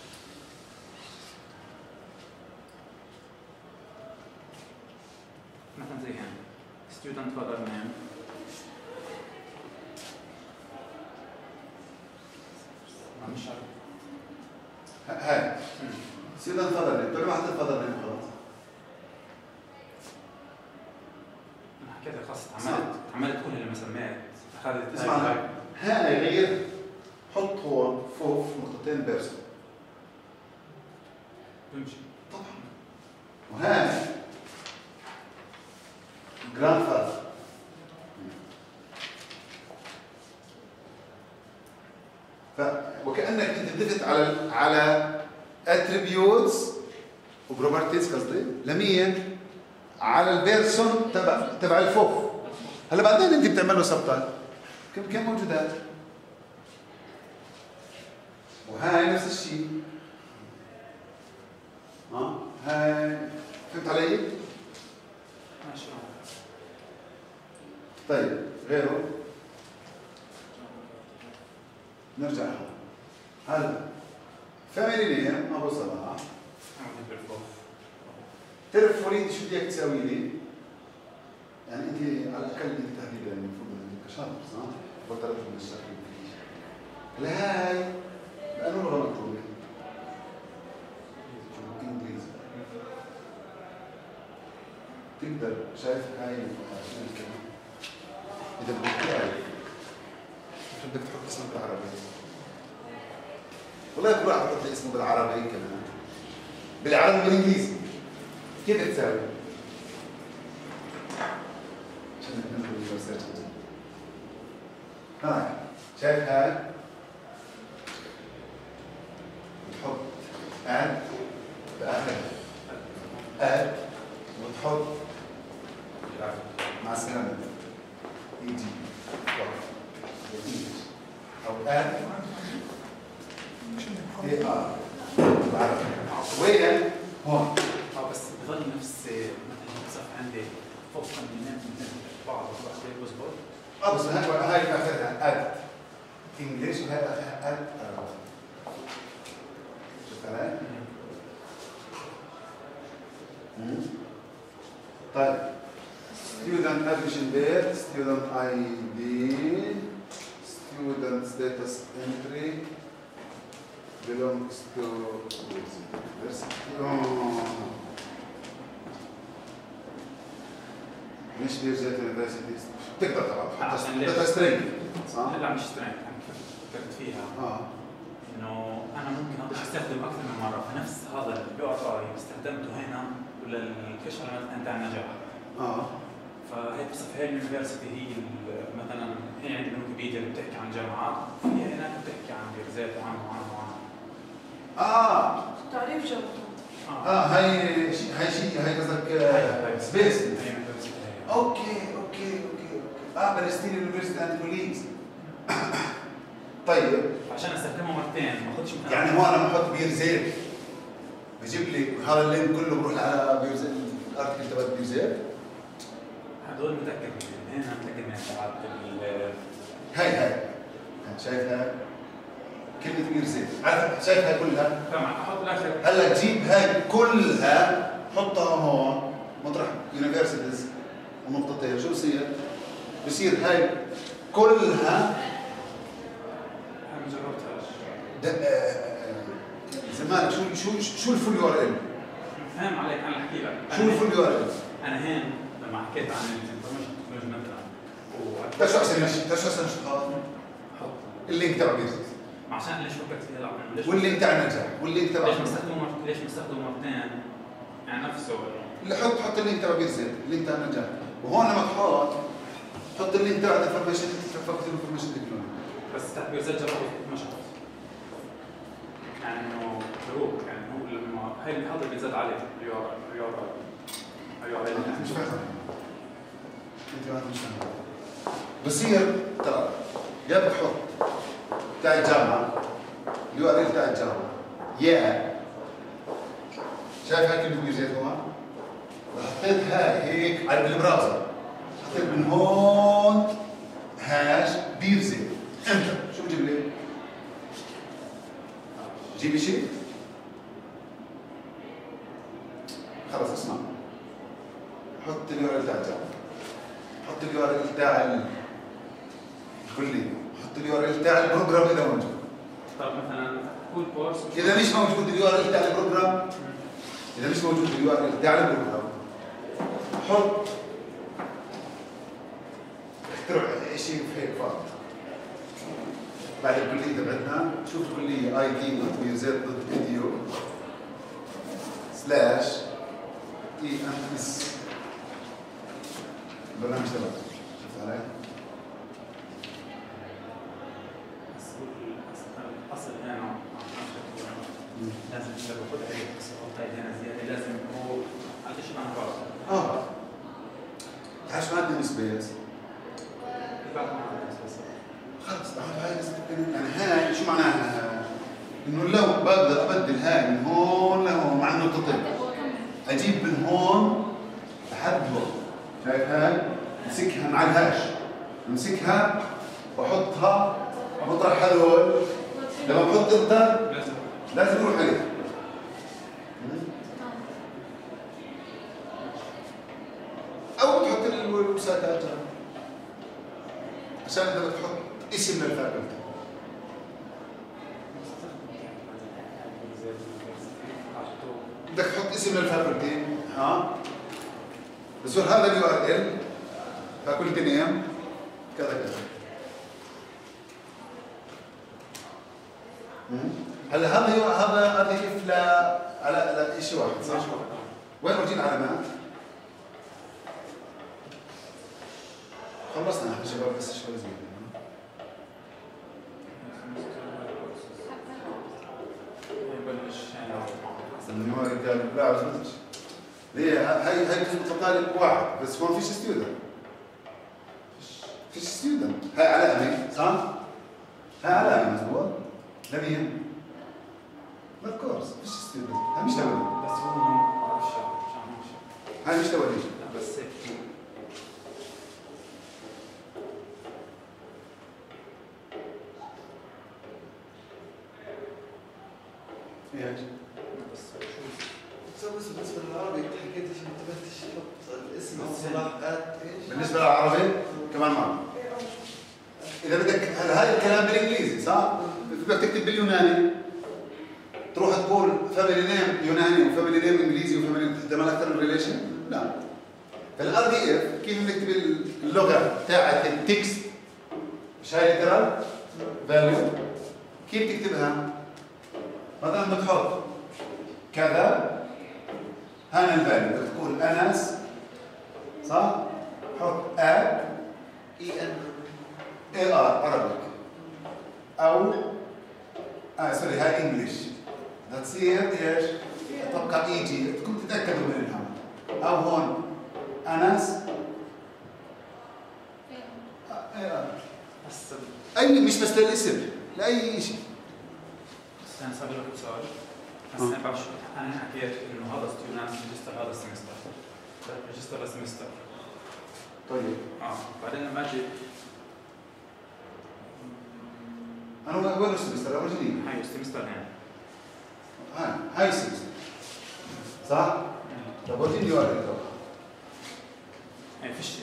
مثلا زي هنا student father name. ما مش عارف. هاي student father name. طيب ما حطيت father name خلاص. أنا حكيت خلاص عملت كل اللي مسميات. أخذت اسمع هاي غير، حط هون فوق نقطتين بيرسون. بمشي. طبعا. وهاي جراند فاذر. وكأنك انت ضفت على اتريبيوتس وبروبرتيز قصدي لمين؟ على البيرسون تبع الفوق. هلا بعدين انت بتعمل له سبتايل. كم موجودات؟ وهاي نفس الشيء. هاي فهمت علي؟ ماشي. طيب غيره نرجع هلا فاميلي نيم ابو صلاح. تعرف وليد شو بدك تساوي لي؟ يعني انت على الاقل انت تحديدا المفروض انك شاطر صح؟ بطلت من الشكل. هلا هاي لانه لغه مكتوبه انجليزي. تقدر شايف هاي الكلمه اذا بدك تعرف مش بدك تحط اسمه بالعربي. والله كل واحد بحط لي اسمه بالعربي كمان، بالعربي بالانجليزي. كيف تساوي؟ عشان ندخل بالريسيرش. هاي شايف هاي؟ بتحط اد باخرها اد وتحط مع السلامة يجي او اد اي ار بالعربي. وين؟ هون. بس بضل نفس مثلا صف عندي فوق قنينات بعض بظبط. بس هاي باخرها اد انجلش وهي باخرها اد عربي. شفت علي؟ طيب student admission date, student ID, student status entry belongs to مش بيرجيت يونيفرسيتي. تقدر طبعا تحط سترينج صح؟ لا مش سترينج، فكرت فيها انه انا ممكن استخدم اكثر من مره، فنفس هذا البي ار اي قدمته هنا وللكشف مثلا تاع النجاح. فهي بتصف هي اليونيفرسيتي هي مثلا هي عندنا ويكيبيديا اللي بتحكي عن جامعات، وفي هناك بتحكي عن بيرزيت وعن تعريف جامعة. هاي قصدك سبيس. اوكي. فلسطين يونيفرسيتي اند كوليجز. طيب عشان استخدمه مرتين ما اخذش يعني هو انا بحط بيرزيت بجيب لي هذا اللينك كله بروح على بيرزيت الارتكل تبع بيرزيت. هدول متاكد من هنا متاكد من تبعات هاي شايفها كلمة بيرزيت، عارف شايفها كلها؟ تمام احط الاخر. هلا تجيب هاي كلها حطها هون مطرح يونيفرسيتيز ونقطتين، شو بصير؟ بصير هاي كلها ما جربتهاش. زمان شو الفول يو ار ال؟ فاهم عليك، انا احكي لك شو الفول يو ار ال؟ انا هين لما حكيت عن الانفورميشن تكنولوجي مثلا تعرف شو احسن نشاط؟ حط اللينك تبع بيرزيت عشان ليش فكرت فيها العقل؟ واللينك تبع النجاح واللينك تبع ليش بستخدمه مرتين؟ يعني نفسه اللي حط اللينك تبع بيرزيت، اللينك تبع النجاح، وهون لما حط اللينك تبع الانفورميشن تكنولوجي. بس تعبير زي جربه ما شفت. يعني انه جروب يعني هو لما هي المحاضره اللي زاد عليه مش فاهم. انت مش فاهم. بصير ترى يا بتحط تاع الجامعه اللي هو تاع الجامعه يا شايف هاي كلمه بيرزيت هون؟ حطيتها هيك على البراوزر، حطيت من هون هاش بيرزيت انتر، شو بجيب لي؟ جيبي شيء؟ خلص اسمع، حط اليو ار ال تاع الجامعه، حط اليو ار ال تاع الكليه، حط اليو ار ال تاع البروجرام اذا موجود. طب مثلا كل كورس اذا مش موجود اليو ار ال تاع البروجرام، اذا مش موجود اليو ار ال تاع البروجرام حط اخترع شيء في هيك فاضي. بعد الكليه تبعتنا شوف الكليه اي تي .bz.edu /EMS البرنامج تبعنا، شفت علي؟ الاصل هنا لازم تشتغل خذ عليه تحط هنا زياده، لازم هو على شيء عن بعض. تعرف ما عندنا سبيس. بعد ما خلص هاي يعني هاي شو معناها؟ انه لو بقدر ابدل هاي من هون لهون مع انه تطير اجيب من هون لحد هون، شايف هاي؟ امسكها مع الهاش، امسكها واحطها مطرح هذول، لما بحط انتر لازم اروح عليه. او تحط الويب سايتات عشان انت بتحط اسم للفاكولتي. بدك تحط اسم للفاكولتي بصير هذا اليو ار ال فاكولتي نيم كذا كذا. هلا هذا اضيف على شيء واحد صح؟ وين ورجينا علامات؟ خلصنا احنا شباب بس شوي زين. انه رجال لا بس ليه هاي طالب واحد بس ما فيش ستودنت. فيش ستودنت، هاي علامه صح؟ هاي علامه مزبوط؟ لمين؟ اوف كورس فيش ستودنت، هاي مش تولي. بس هو ما بعرفش هاي مش تولي. لا بس هيك ايش؟ بس بالنسبه للعربي حكيت شيء ما انتبهتش الاسم والصلاحات ايش؟ بالنسبه للعربي كمان مره. اذا بدك هلا هاي الكلام بالانجليزي صح؟ بدك تكتب باليوناني تروح تقول فاميلي نيم يوناني وفاميلي نيم انجليزي وفاميلي احتمال اكثر من ريليشن؟ لا. فالار دي اف كيف بنكتب اللغه تاعت التكست مش هاي ليترال فاليو كيف تكتبها؟ مثلا بتحط كذا هنا الفاليو بدك تقول أنس صح؟ حط اب EN عربي أو سوري هاي انجلش بدها تصير ايش؟ تبقى ايجي بدكم تتأكدوا منها أو هون أنس بس أي مش بس للاسم لأي شيء. بس انا سألت لك سؤال بس انا بعرف شو انا حكيت انه هذا ستودنت ريجستر هذا السمستر ريجستر السمستر. طيب بعدين لما اجي أنا وين السمستر؟ أول جديد هاي السمستر يعني هاي السمستر صح؟ طب ورجيني ورقة يعني فيش شيء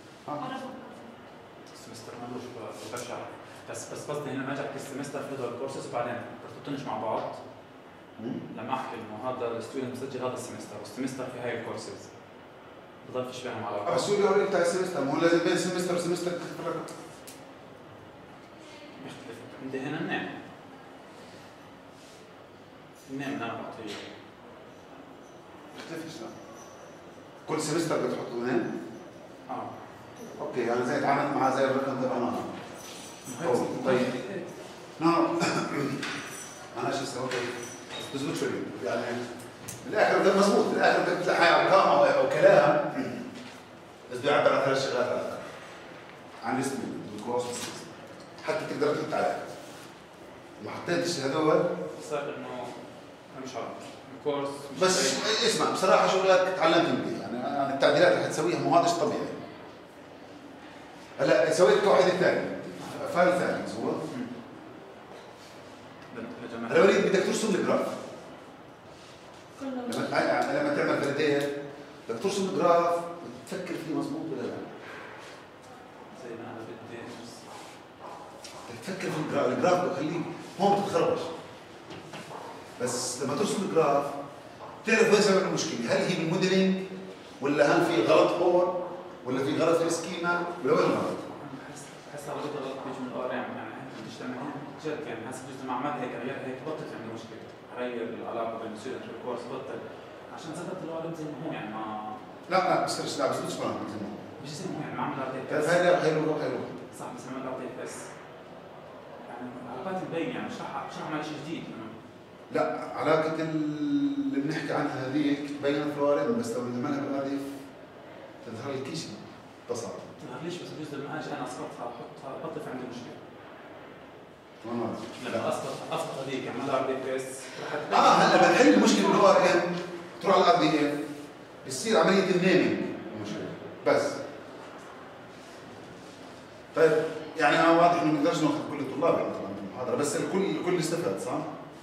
السمستر مالوش بقدرش اعرف بس قصدي هنا ما اجي احكي السمستر في هدول الكورسز وبعدين بتحطونش مع بعض لما احكي انه هذا الستودنت مسجل هذا السمستر والسمستر في هاي الكورسز بضل فيش بينهم علاقه. بس شو الورقة بتاع السمستر؟ مو لازم بين سمستر وسمستر تتفرق؟ بيختلف عندي هنا النعم النعم اللي انا بعطيه بيختلفش لا كل سمستر بتحطوا اثنين؟ اوكي انا زي تعاملت معاه زي الرقم تبعنا. طيب انا شو سويت؟ بزبط شوي يعني بالاخر ده مضبوط بالاخر بدك تلاقي ارقام او كلام بس بيعبر عن ثلاث شغلات اكثر عن اسمه الكورس حتى تقدر ترد عليه. ما حطيتش هذول صار انه مش عارف الكورس بس اسمع بصراحه شغلك تعلمت مني يعني التعديلات اللي حتسويها مو هذا طبيعي. هلا سويت واحد ثاني فايل ثاني مزبوط. هلا وليد بدك ترسم الجراف لما تعمل فاليديت بدك ترسم الجراف وتفكر فيه مزبوط ولا لا؟ زي ما انا بدي بدك تفكر في الجراف بخليك هون بتتخربش بس لما ترسم الجراف تعرف وين سبب المشكله، هل هي بالموديلينج ولا هل في غلط هون ولا في غلط في السكيما ولا وين الغلط؟ بحس هذا الغلط بيجي من الار يعني بتجتمع جد يعني حسب جزء ما عملت هيك غير هيك بطلت عندي مشكله غير العلاقه بين الستودنت والكورس بطل عشان ثبت الوالد زي ما هو يعني ما لا بس لا بس مش فاهم مش زي ما هو يعني ما عمل هيك هذا حلو صح بس عمل هيك بس يعني علاقات تبين يعني مش رح اعمل شيء جديد لا علاقة اللي بنحكي عنها هذيك تبين في الوالد بس لو عملها بالهدف تظهر لك شيء ببساطة. تظهر ليش بس بجوز لما اجي انا اسقطها احطها بطل في عندي مشكلة. لما اسقط هذيك اعملها ار دي اس هلا بنحل المشكلة بالو ار ام تروح على الار دي اف بتصير عملية النيمينج المشكلة بس. طيب يعني انا واضح انه ما نقدرش ناخذ كل الطلاب يعني طبعا المحاضرة بس الكل استفاد صح؟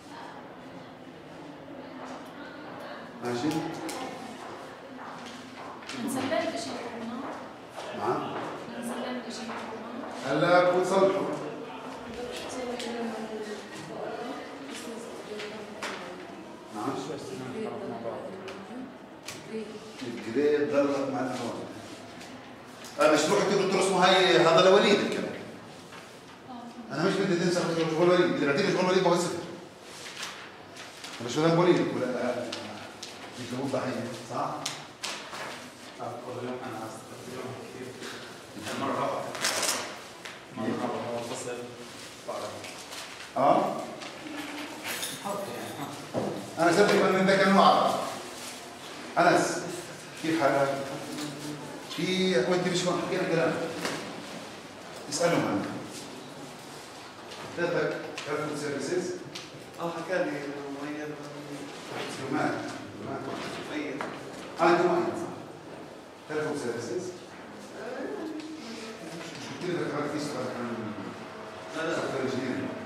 ماشي؟ نسلم الشيء نعم؟ نسلم الشيء هلا بتصلحوا نعم؟ شو استخدام مع بعض؟ الجريد ضربت مع الأموال. مش تروحوا تقدروا ترسموا هذا لوليد الكلام. أنا مش بدي تنسى جوال وليد، اللي بعطيني جوال وليد بقول صفر. مش ذنب وليد ولا مش ذنب ضحية، صح؟ كل يوم أنا أستخدمهم كثير. المرة الرابعة. هو الفصل بعرف. حاضر يعني. أنا سبت من ذاك النوع. أنس كيف حالك؟ وأنت مش حكينا كلام. اسألهم عنك. ثلاثة كارفود سيرفيسز؟ حكى لي مؤيد سلمان مؤيد أنت مؤيد صح؟ كارفود سيرفيسز؟ قلت لك هذا في سؤال عن لا سوفتوير انجينيرنج